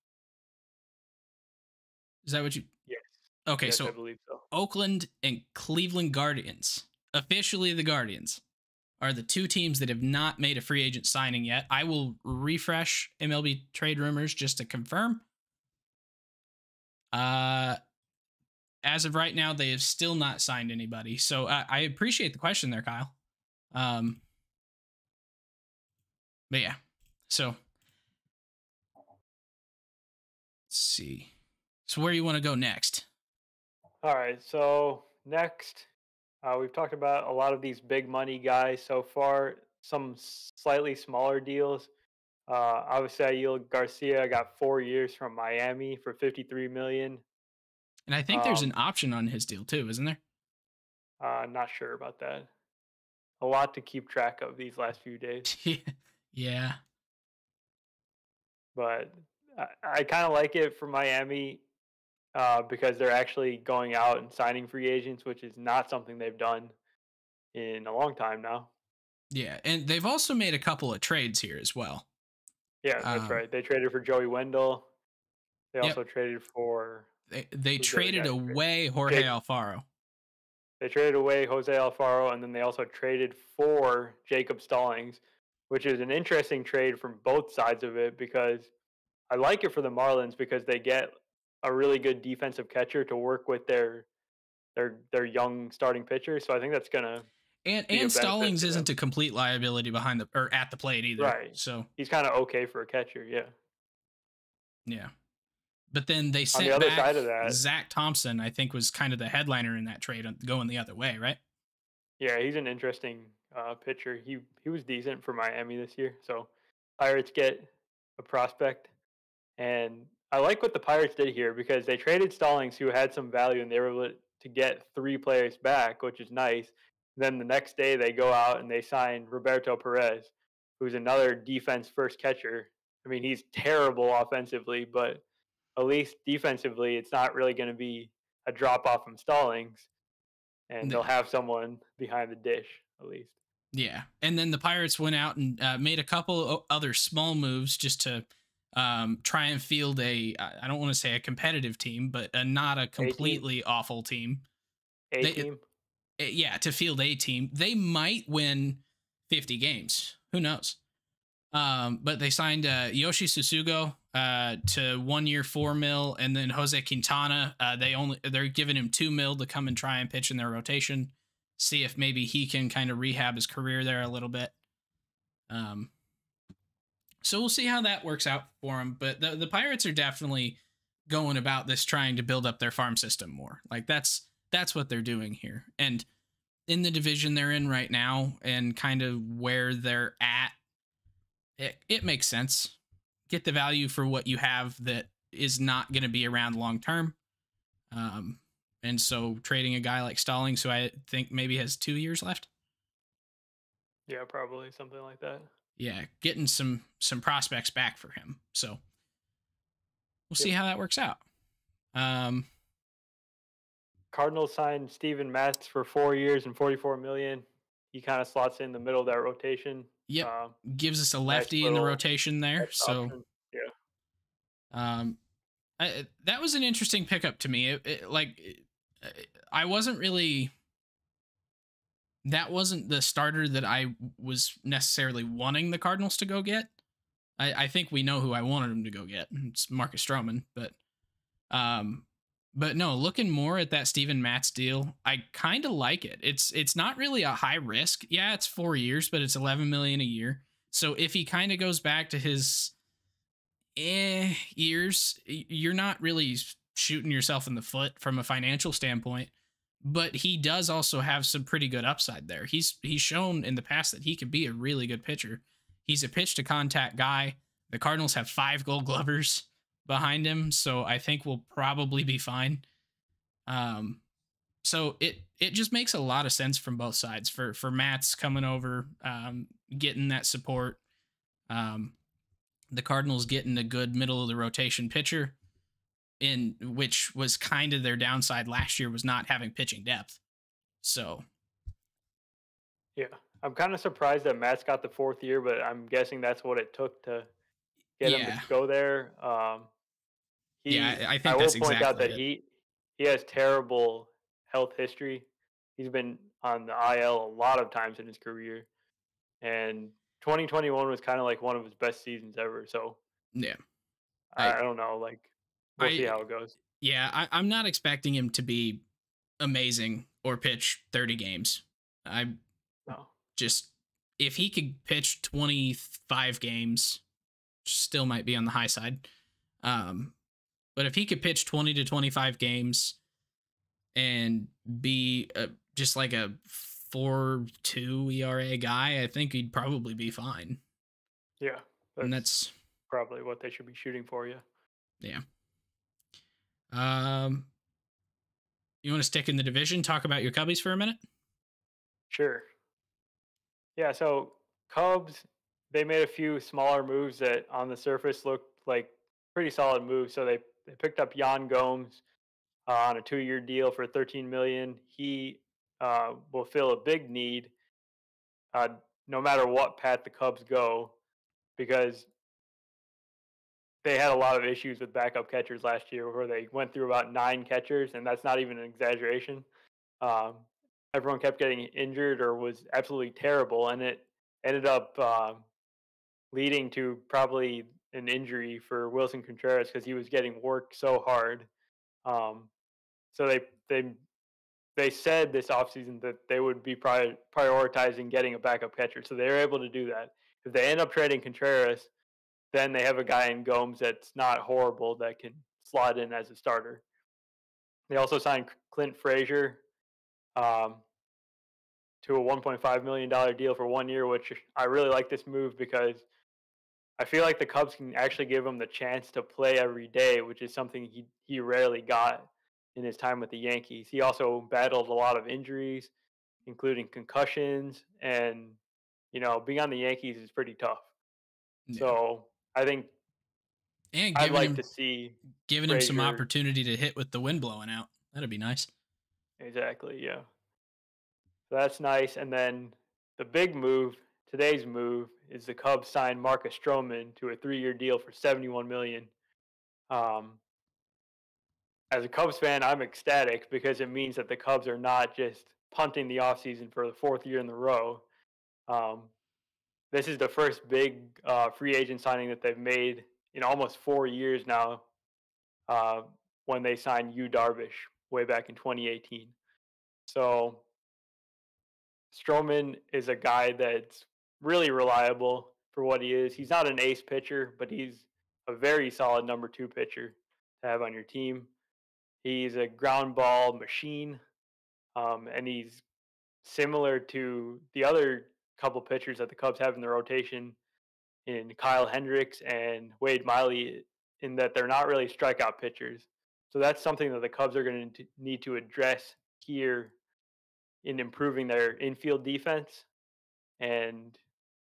Is that what you... Yes. Okay, yes, so I believe so. Oakland and Cleveland Guardians, officially the Guardians, are the 2 teams that have not made a free agent signing yet. I will refresh MLB trade rumors just to confirm. Uh, as of right now, they have still not signed anybody. So I appreciate the question there, Kyle. Um, but yeah, so let's see. So where you want to go next? All right, so next, we've talked about a lot of these big money guys so far. Some slightly smaller deals. Obviously, Aiel Garcia got 4 years from Miami for 53 million. And I think there's an Um, option on his deal too, isn't there? not sure about that. A lot to keep track of these last few days, Yeah. but I kind of like it for Miami because they're actually going out and signing free agents, which is not something they've done in a long time now. Yeah. And they've also made a couple of trades here as well. Yeah, that's Um, right. They traded for Joey Wendell. They yep. also traded for They who's the other traded guy they traded? away Jorge Jake. Alfaro. They traded away Jose Alfaro, and then they also traded for Jacob Stallings, which is an interesting trade from both sides of it because I like it for the Marlins because they get a really good defensive catcher to work with their young starting pitcher. So I think that's gonna be a And benefit Stallings for isn't them. a complete liability behind the or at the plate either. Right. So He's kind of okay for a catcher. Yeah. yeah. But then they On the sent other back side of that, Zach Thompson, I think was kind of the headliner in that trade going the other way, right? yeah, he's an interesting pitcher. He was decent for Miami this year. So Pirates get a prospect, and I like what the Pirates did here because they traded Stallings, who had some value, and they were able to get 3 players back, which is nice. Then the next day they go out and they sign Roberto Perez, who's another defense first catcher. I mean, he's terrible offensively, but at least defensively, it's not really going to be a drop off from Stallings, and they'll Yeah. have someone behind the dish at least. Yeah. And then the Pirates went out and made a couple other small moves just to try and field I don't want to say a competitive team, but not a A team, completely awful team. A They, team. yeah, to field a team. They might win 50 games. Who knows? But they signed Yoshi Susugo to 1 year 4 mil, and then Jose Quintana. They're giving him 2 mil to come and try and pitch in their rotation. See if maybe he can kind of rehab his career there a little bit. Um, so we'll see how that works out for him. But the Pirates are definitely going about this trying to build up their farm system more. Like that's what they're doing here. And in the division they're in right now and kind of where they're at, it makes sense. Get the value for what you have that is not going to be around long term. And so trading a guy like Stallings, who I think maybe has 2 years left. Yeah, probably something like that. Yeah, getting some prospects back for him. So we'll see Yep. how that works out. Um, Cardinals signed Steven Matz for 4 years and 44 million. He kind of slots in the middle of that rotation. yep, gives us a Nice lefty in the little rotation there. next So option. Yeah. um, that was an interesting pickup to me. I wasn't really. That wasn't the starter that I was necessarily wanting the Cardinals to go get. I think we know who I wanted them to go get. It's Marcus Stroman, but no, looking more at that Steven Matz deal, I kind of like it. It's not really a high risk. Yeah, it's 4 years, but it's 11 million a year. So if he kind of goes back to his years, you're not really shooting yourself in the foot from a financial standpoint. But he does also have some pretty good upside there. He's shown in the past that he could be a really good pitcher. He's a pitch to contact guy. The Cardinals have 5 Gold Glovers behind him, so I think we'll probably be fine. So it just makes a lot of sense from both sides for Matt's coming over, getting that support. The Cardinals getting a good middle of the rotation pitcher, in which was kind of their downside last year, was not having pitching depth. So Yeah. I'm kind of surprised that Matt's got the 4th year, but I'm guessing that's what it took to get him to yeah, go there. I I think will that's point out exactly that it. he has terrible health history. He's been on the IL a lot of times in his career, and 2021 was kind of like one of his best seasons ever. So Yeah, I I don't know, like we'll see I how it goes. Yeah, I'm not expecting him to be amazing or pitch 30 games. I No. just, if he could pitch 25 games, still might be on the high side. Um, but if he could pitch 20 to 25 games and be just like a 4.2 ERA guy, I think he'd probably be fine. Yeah, And that's probably what they should be shooting for you. Yeah. You want to stick in the division? Talk about your Cubbies for a minute. Sure. Yeah, so Cubs, they made a few smaller moves that on the surface looked like pretty solid moves. So they picked up Jan Gomes on a 2-year deal for 13 million. He will fill a big need uh, no matter what path the Cubs go, because they had a lot of issues with backup catchers last year, where they went through about 9 catchers, and that's not even an exaggeration. Um, Everyone kept getting injured or was absolutely terrible, and it ended up leading to probably an injury for Wilson Contreras because he was getting worked so hard. Um, so they said this offseason that they would be prioritizing getting a backup catcher. So they were able to do that. If they end up trading Contreras, then they have a guy in Gomes that's not horrible that can slot in as a starter. They also signed Clint Frazier um, to a $1.5 million deal for 1 year, which I really like this move because I feel like the Cubs can actually give him the chance to play every day, which is something he rarely got in his time with the Yankees. He also battled a lot of injuries, including concussions, and being on the Yankees is pretty tough. Yeah. So I think And I'd like to see giving him some Frazier. opportunity to hit with the wind blowing out. That'd be nice. Exactly, yeah. So that's nice. And then the big move, today's move, is the Cubs signed Marcus Stroman to a 3-year deal for 71 million. Um, as a Cubs fan, I'm ecstatic because it means that the Cubs are not just punting the offseason for the 4th year in a row. Um, this is the first big free agent signing that they've made in almost 4 years now. Uh, when they signed Yu Darvish way back in 2018. So Stroman is a guy that's really reliable for what he is. He's not an ace pitcher, but he's a very solid number 2 pitcher to have on your team. He's a ground ball machine, and he's similar to the other couple pitchers that the Cubs have in the rotation in Kyle Hendricks and Wade Miley, in that they're not really strikeout pitchers. So that's something that the Cubs are going to need to address here in improving their infield defense. And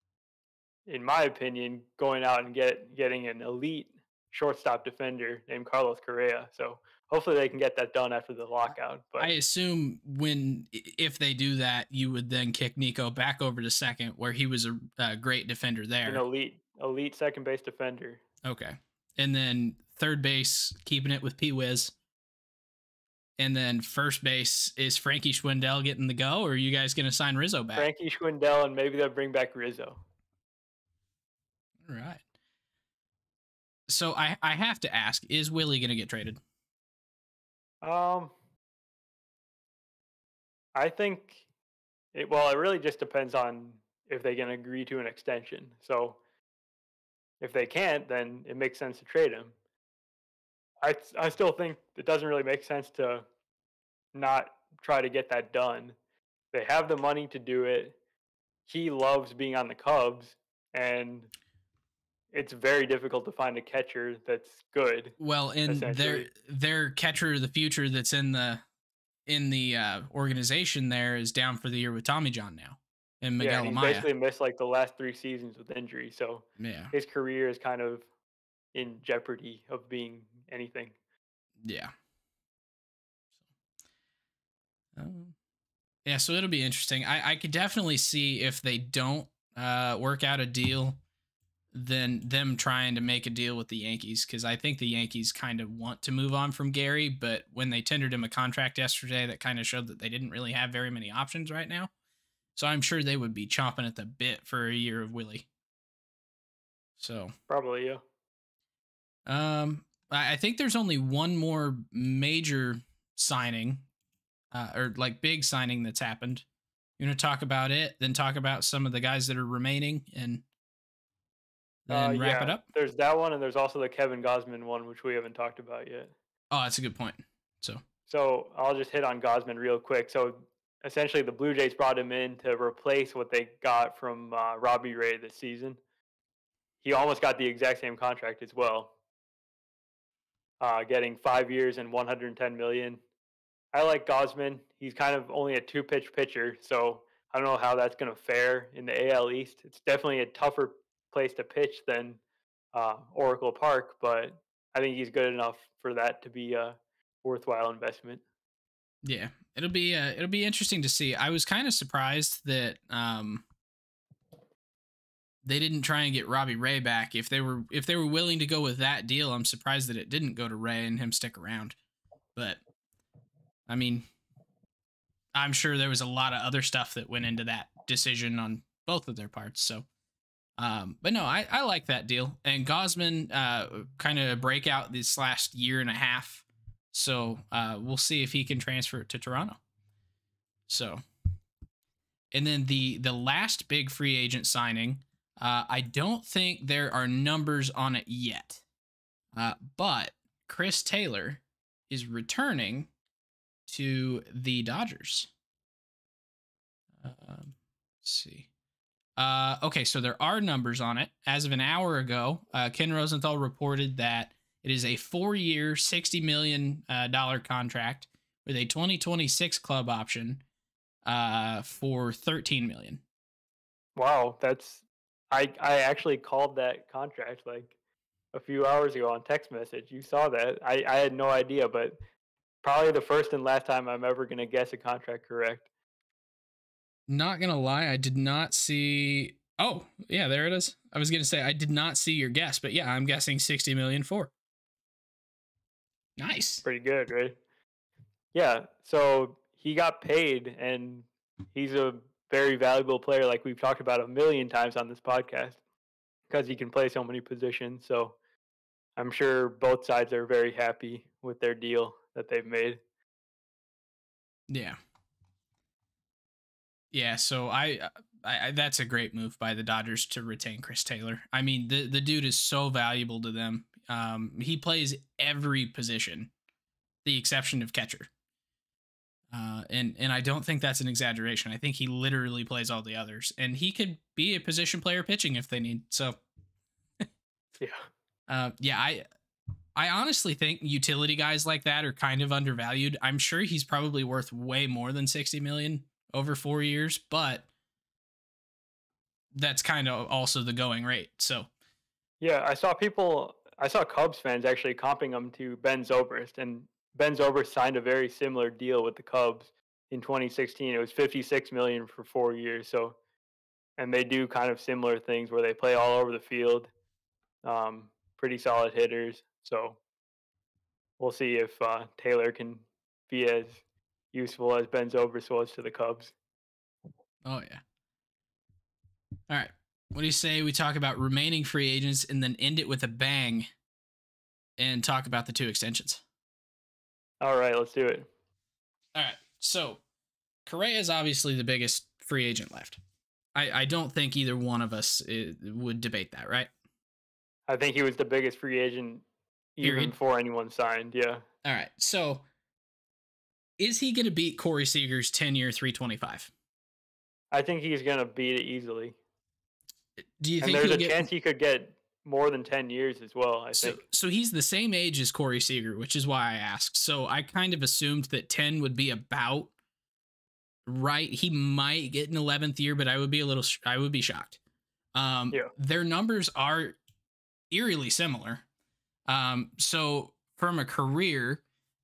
in my opinion, going out and getting an elite shortstop defender named Carlos Correa. So hopefully they can get that done after the lockout. I But assume if they do that, you would then kick Nico back over to second, where he was a great defender an there. elite second base defender. Okay, and then third base, keeping it with P Wiz. And then first base, is Frankie Schwindel getting the go, or are you guys going to sign Rizzo back? Frankie Schwindel, and maybe they'll bring back Rizzo. All right. So I have to ask, is Willie going to get traded? I think it really just depends on if they can agree to an extension. So if they can't, then it makes sense to trade him. I still think it doesn't really make sense to not try to get that done. They have the money to do it. He loves being on the Cubs, and it's very difficult to find a catcher that's good. Well, and Essentially, their catcher of the future that's in the organization there is down for the year with Tommy John now, and yeah, Miguel and he's Amaya. basically missed like the last 3 seasons with injury. So Yeah. his career is kind of in jeopardy of being anything. Yeah. Yeah, so it'll be interesting. I could definitely see if they don't work out a deal, then them trying to make a deal with the Yankees, because I think the Yankees kind of want to move on from Gary, but when they tendered him a contract yesterday, that kind of showed that they didn't really have very many options right now. So I'm sure they would be chomping at the bit for a year of Willie. So Probably, yeah. I think there's only one more major signing, or like big signing that's happened. You want to talk about it, then talk about some of the guys that are remaining, and then wrap it Yeah, up. there's that one, and there's also the Kevin Gosman one, which we haven't talked about yet. Oh, that's a good point. So I'll just hit on Gosman real quick. So essentially, the Blue Jays brought him in to replace what they got from Robbie Ray this season. He almost got the exact same contract as well, getting 5 years and 110 million. I like Gosman. He's kind of only a two-pitch pitcher, so I don't know how that's going to fare in the AL East. It's definitely a tougher place to pitch than Oracle Park, but I think he's good enough for that to be a worthwhile investment. Yeah, it'll be interesting to see. I was kind of surprised that they didn't try and get Robbie Ray back. If they were willing to go with that deal, I'm surprised that it didn't go to Ray and him stick around. But I mean, I'm sure there was a lot of other stuff that went into that decision on both of their parts. So, but no, I like that deal. And Gosman kind of breakout this last year and a half. So we'll see if he can transfer it to Toronto. So, and then the last big free agent signing, I don't think there are numbers on it yet, but Chris Taylor is returning to the Dodgers. Let's see. Okay, so there are numbers on it. As of an hour ago, Ken Rosenthal reported that it is a 4-year, $60 million contract with a 2026 club option for $13 million. Wow, I actually called that contract like a few hours ago on text message. You saw that. I had no idea, but probably the first and last time I'm ever going to guess a contract correct. Not gonna lie, I did not see. Oh, yeah, there it is. I was gonna say I did not see your guess, but yeah, I'm guessing 60 million for. Nice. Pretty good, right? Yeah. So he got paid, and he's a very valuable player, like we've talked about a million times on this podcast, because he can play so many positions. So I'm sure both sides are very happy with their deal that they've made. Yeah. Yeah, so I that's a great move by the Dodgers to retain Chris Taylor. I mean, the dude is so valuable to them. He plays every position, the exception of catcher. And I don't think that's an exaggeration. I think he literally plays all the others, and he could be a position player pitching if they need. So, yeah, yeah. I honestly think utility guys like that are kind of undervalued. I'm sure he's probably worth way more than 60 million over 4 years, but that's kind of also the going rate. So, yeah, I saw Cubs fans actually comping him to Ben Zobrist, and Ben Zobrist signed a very similar deal with the Cubs in 2016. It was 56 million for 4 years. So, and they do kind of similar things where they play all over the field. Pretty solid hitters. So, we'll see if Taylor can be as useful as Ben Zobrist was to the Cubs. Oh yeah. All right. What do you say we talk about remaining free agents and then end it with a bang and talk about the 2 extensions? All right, let's do it. All right. So, Correa is obviously the biggest free agent left. I don't think either one of us would debate that, right? I think he was the biggest free agent even before anyone signed, yeah. All right. So, is he going to beat Corey Seager's 10-year $325? I think he's going to beat it easily. Do you think there's a chance he could get more than 10 years as well, I think. So he's the same age as Corey Seager, which is why I asked. So I kind of assumed that 10 would be about right. He might get an 11th year, but I would be shocked. Their numbers are eerily similar. So from a career,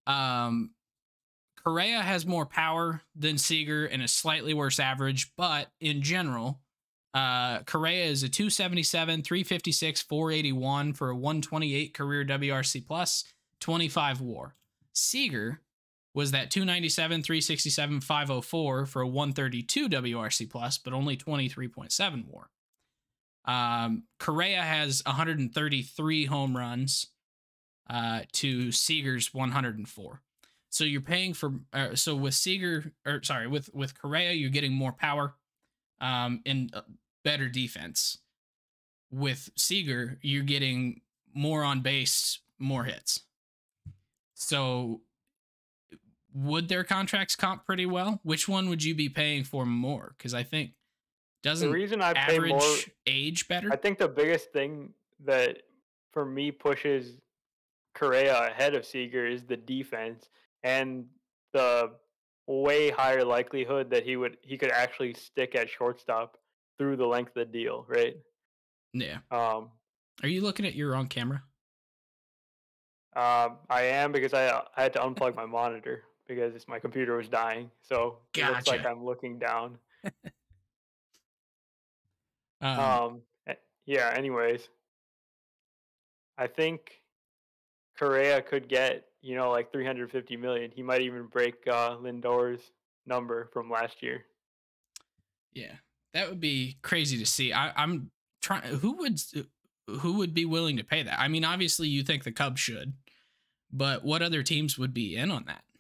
Correa has more power than Seager and a slightly worse average, but in general, Correa is a 277, 356, 481 for a 128 career WRC plus, 25 WAR. Seager was that 297, 367, 504 for a 132 WRC plus, but only 23.7 WAR. Correa has 133 home runs to Seager's 104. So you're paying for so with Seager, or sorry, with Correa, you're getting more power, and better defense. With Seager, you're getting more on base, more hits. So would their contracts comp pretty well? Which one would you be paying for more? Because I think The doesn't reason I pay more, average age better? I think the biggest thing that for me pushes Correa ahead of Seager is the defense and the way higher likelihood that he could actually stick at shortstop through the length of the deal, right? Yeah. Um, Are you looking at your own camera? I am because I had to unplug my monitor because my computer was dying, so it looks like Gotcha. I'm looking down. Um, Um, yeah. Anyways, I think Correa could get like 350 million. He might even break Lindor's number from last year. yeah, that would be crazy to see. I'm trying. Who would be willing to pay that? I mean, obviously, you think the Cubs should, but what other teams would be in on that?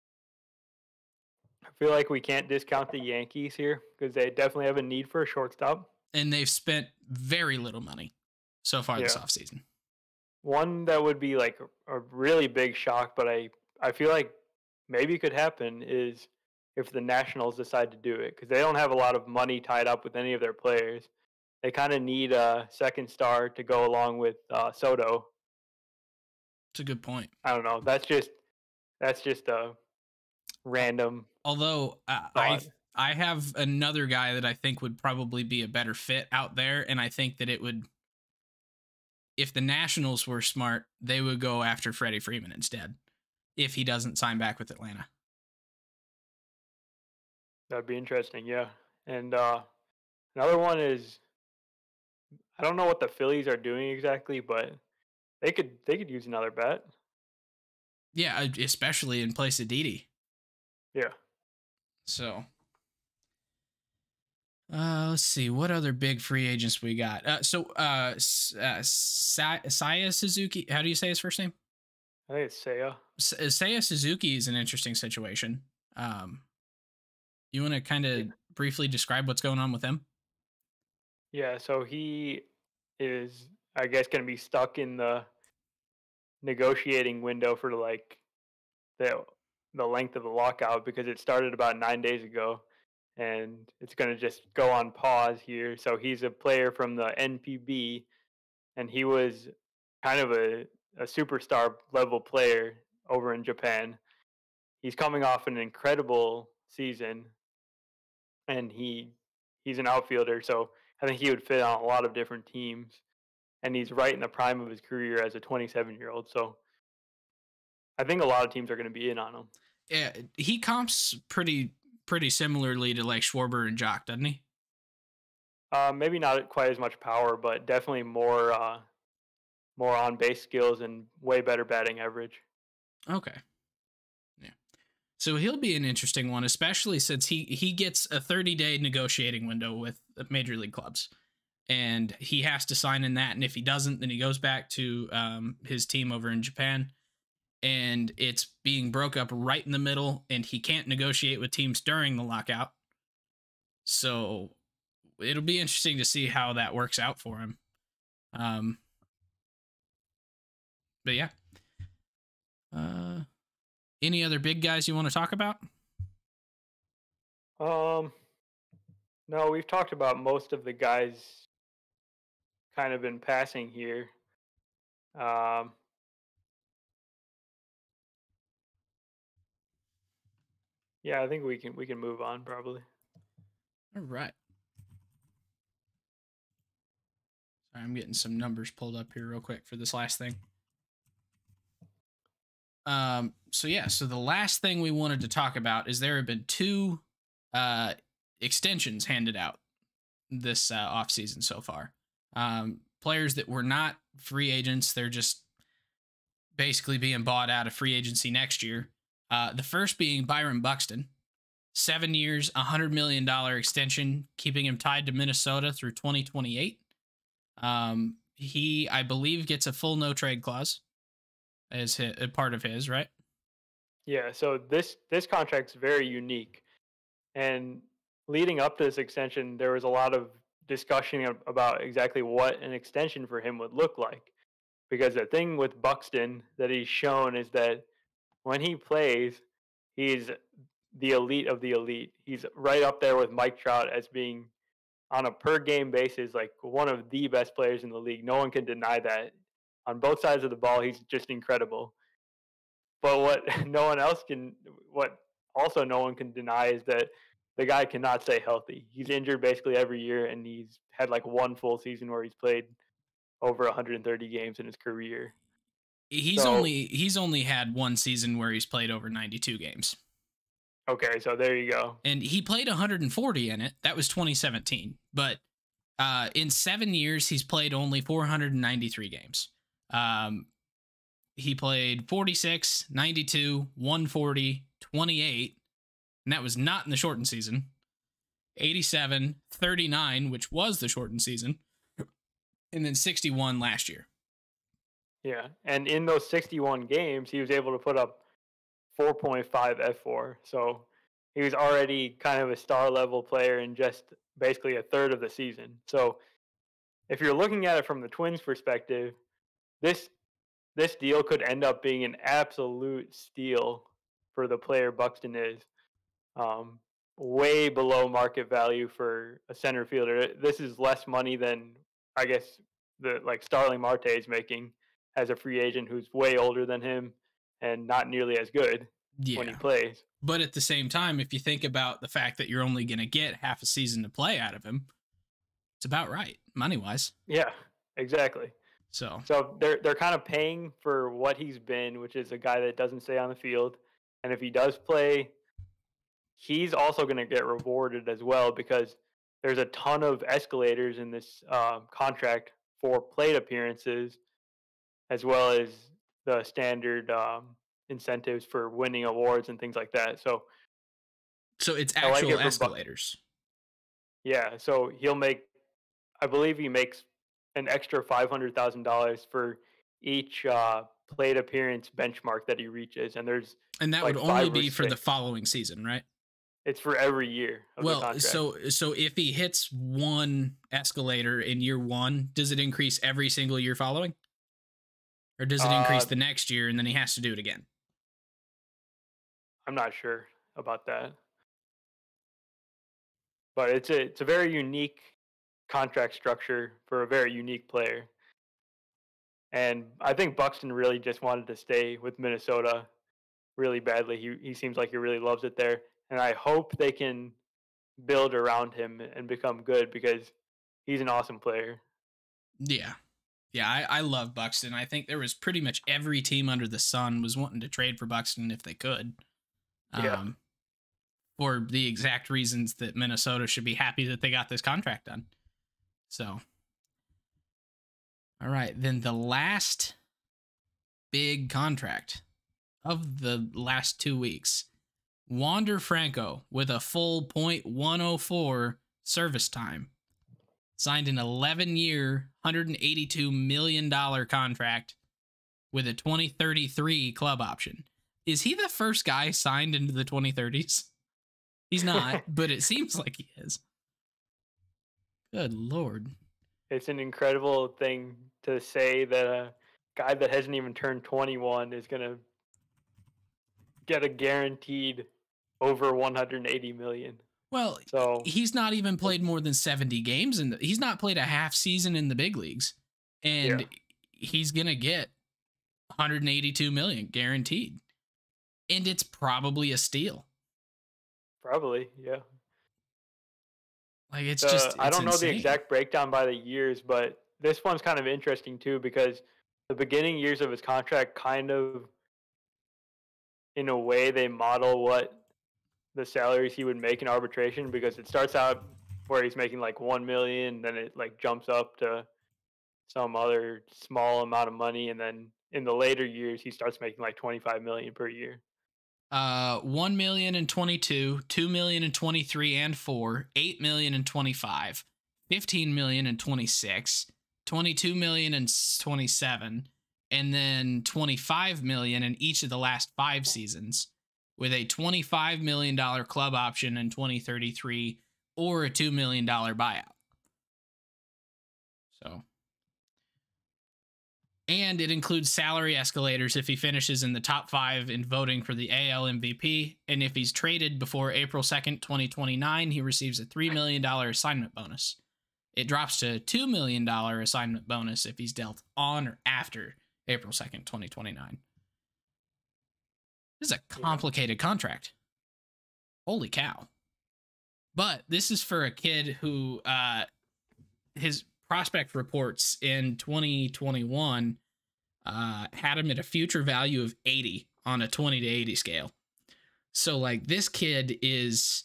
I feel like we can't discount the Yankees here because they definitely have a need for a shortstop. And they've spent very little money so far this Yeah. offseason. One that would be like a really big shock, but I feel like maybe could happen is if the Nationals decide to do it because they don't have a lot of money tied up with any of their players. They kind of need a second star to go along with Soto. It's a good point. I don't know. That's just a random. Although I have another guy that I think would probably be a better fit out there, and I think that it would, if the Nationals were smart, they would go after Freddie Freeman instead if he doesn't sign back with Atlanta. That'd be interesting, yeah. And another one is I don't know what the Phillies are doing exactly, but they could use another bat. Yeah, especially in place of Didi. Yeah. So, let's see what other big free agents we got. Saya Suzuki. How do you say his first name? I think it's Seiya. Saya Suzuki is an interesting situation. You want to kind of briefly describe what's going on with him? Yeah, so he is I guess going to be stuck in the negotiating window for like the the length of the lockout because it started about 9 days ago and it's going to just go on pause here. So he's a player from the NPB and he was kind of a superstar level player over in Japan. He's coming off an incredible season and he's an outfielder, so I think he would fit on a lot of different teams. And he's right in the prime of his career as a 27-year-old. So I think a lot of teams are going to be in on him. Yeah, he comps pretty similarly to like Schwarber and Jock, doesn't he? Maybe not quite as much power, but definitely more on base skills and way better batting average. Okay. Yeah. So he'll be an interesting one, especially since he gets a 30-day negotiating window with major league clubs. And he has to sign in that. And if he doesn't, then he goes back to his team over in Japan. And it's being broke up right in the middle. And he can't negotiate with teams during the lockout. So it'll be interesting to see how that works out for him. But yeah. Any other big guys you want to talk about? No, we've talked about most of the guys kind of in passing here. Yeah, I think we can move on probably. All right. Sorry, I'm getting some numbers pulled up here real quick for this last thing. So the last thing we wanted to talk about is there have been two extensions handed out this offseason so far. Players that were not free agents, they're just basically being bought out of free agency next year. The first being Byron Buxton, 7 years, $100 million extension, keeping him tied to Minnesota through 2028. He, I believe, gets a full no trade clause. as a part of his, right? Yeah, so this contract's very unique. And leading up to this extension, there was a lot of discussion about exactly what an extension for him would look like. Because the thing with Buxton that he's shown is that when he plays, he's the elite of the elite. He's right up there with Mike Trout as being on a per game basis like one of the best players in the league. No one can deny that. On both sides of the ball, he's just incredible. But what no one else can, what also no one can deny is that the guy cannot stay healthy. He's injured basically every year, and he's had like one full season where he's played over 130 games in his career. So He's only had one season where he's played over 92 games. okay, so there you go. And he played 140 in it. That was 2017. But in 7 years, he's played only 493 games. He played 46, 92, 140, 28, and that was not in the shortened season. 87, 39, which was the shortened season, and then 61 last year. Yeah, and in those 61 games, he was able to put up 4.5 F4. So he was already kind of a star level player in just basically a third of the season. So if you're looking at it from the Twins' perspective, this this deal could end up being an absolute steal for the player Buxton is. Um, Way below market value for a center fielder. This is less money than I guess the like Starling Marte is making as a free agent who's way older than him and not nearly as good when he plays. But at the same time, if you think about the fact that you're only going to get half a season to play out of him, it's about right, money-wise. Yeah, exactly. So they're kind of paying for what he's been, which is a guy that doesn't stay on the field. And if he does play, he's also going to get rewarded as well because there's a ton of escalators in this contract for plate appearances, as well as the standard incentives for winning awards and things like that. So it's actual escalators. Yeah, so he'll make, I believe he makes an extra $500,000 for each plate appearance benchmark that he reaches, and that like would only be for the following season, right? It's for every year of the contract. So if he hits one escalator in year one, does it increase every single year following? Or does it increase the next year and then he has to do it again? I'm not sure about that. But it's a very unique contract structure for a very unique player. And I think Buxton really just wanted to stay with Minnesota really badly. He seems like he really loves it there. And I hope they can build around him and become good because he's an awesome player. Yeah. Yeah, I love Buxton. I think there was pretty much every team under the sun was wanting to trade for Buxton if they could. Yeah. For the exact reasons that Minnesota should be happy that they got this contract done. So, all right, then the last big contract of the last 2 weeks, Wander Franco with a full .104 service time, signed an 11-year, $182 million contract with a 2033 club option. Is he the first guy signed into the 2030s? He's not, but it seems like he is. Good Lord. It's an incredible thing to say that a guy that hasn't even turned 21 is going to get a guaranteed over 180 million. Well, so he's not even played more than 70 games and he's not played a half season in the big leagues. And he's going to get 182 million guaranteed. And it's probably a steal. Probably, yeah. Like it's I don't know insane. the exact breakdown by the years, but this one's kind of interesting too because the beginning years of his contract kind of, in a way, they model what the salaries he would make in arbitration because it starts out where he's making like 1 million, then it like jumps up to some other small amount of money, and then in the later years he starts making like 25 million per year. 1 million in 22, 2 million in 23 and 4, 8 million in 25, 15 million in 26, 22 million in 27, and then $25 million in each of the last 5 seasons, with a $25 million club option in 2033 or a $2 million buyout. So, and it includes salary escalators if he finishes in the top 5 in voting for the AL MVP. And if he's traded before April 2nd, 2029, he receives a $3 million assignment bonus. It drops to a $2 million assignment bonus if he's dealt on or after April 2nd, 2029. This is a complicated contract. Holy cow. But this is for a kid who his prospect reports in 2021 had him at a future value of 80 on a 20 to 80 scale. So like this kid is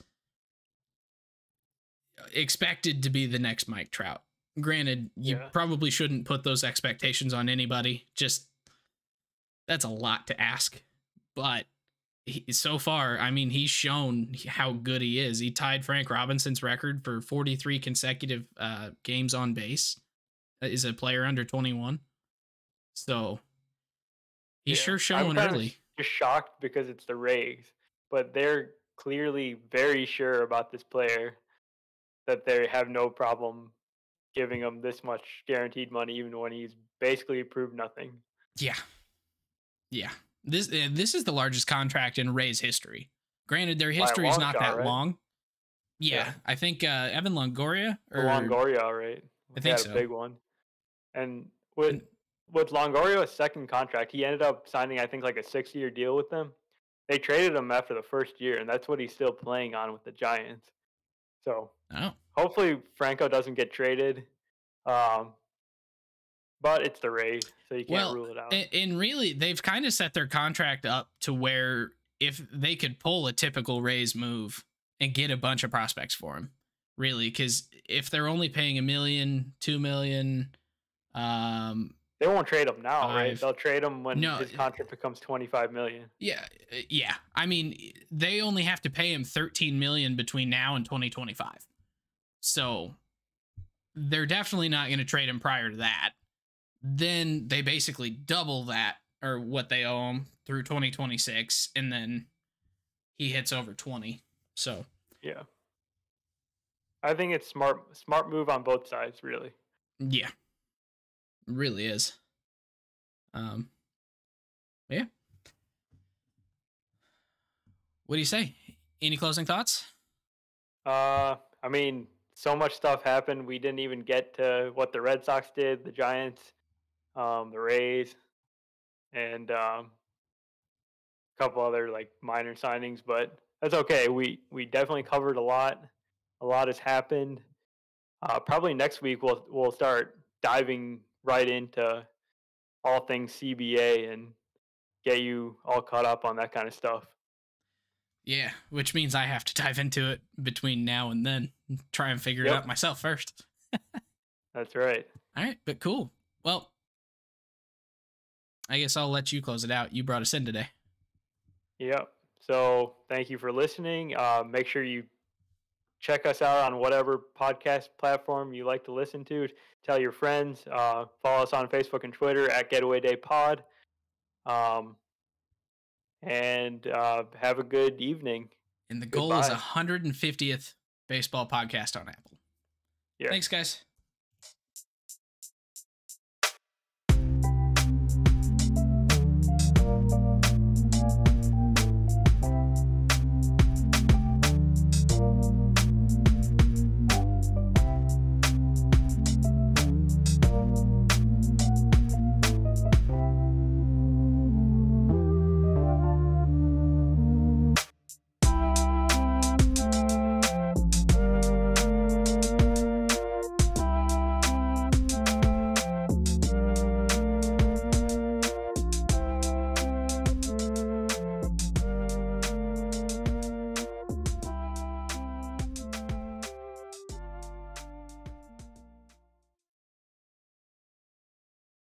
expected to be the next Mike Trout. Granted, you probably shouldn't put those expectations on anybody. Just that's a lot to ask. But so far, I mean, he's shown how good he is. He tied Frank Robinson's record for 43 consecutive games on base. Is a player under 21. So he's sure showing early. Just shocked because it's the Rays, but they're clearly very sure about this player that they have no problem giving him this much guaranteed money, even when he's basically proved nothing. Yeah. This is the largest contract in Rays history. Granted, their history is not that long. Yeah, I think Evan Longoria Longoria, right? I think so. A big one. And with Longoria's second contract, he ended up signing, I think, like a 6-year deal with them. They traded him after the first year, and that's what he's still playing on with the Giants. So hopefully Franco doesn't get traded. But it's the Rays, so you can't rule it out. And really, they've kind of set their contract up to where if they could pull a typical Rays move and get a bunch of prospects for him, really, because if they're only paying $1 million, $2 million, they won't trade him now, right? They'll trade him when his contract becomes $25 million. Yeah. I mean, they only have to pay him $13 million between now and 2025. So they're definitely not going to trade him prior to that. Then they basically double that or what they owe him through 2026, and then he hits over 20. So yeah, I think it's smart move on both sides, really. Yeah, it really is. Yeah. What do you say? Any closing thoughts? I mean, so much stuff happened. We didn't even get to what the Red Sox did, the Giants, the Rays, and a couple other like minor signings, but that's okay. We definitely covered a lot. A lot has happened. Probably next week we'll start diving right into all things CBA and get you all caught up on that kind of stuff. Yeah, which means I have to dive into it between now and then. Try and figure it out myself first. That's right. All right, but cool. Well, I guess I'll let you close it out. You brought us in today. Yep. So thank you for listening. Make sure you check us out on whatever podcast platform you like to listen to. Tell your friends. Follow us on Facebook and Twitter at Getaway Day Pod. And have a good evening. And the goal is 150th baseball podcast on Apple. Yeah. Thanks, guys.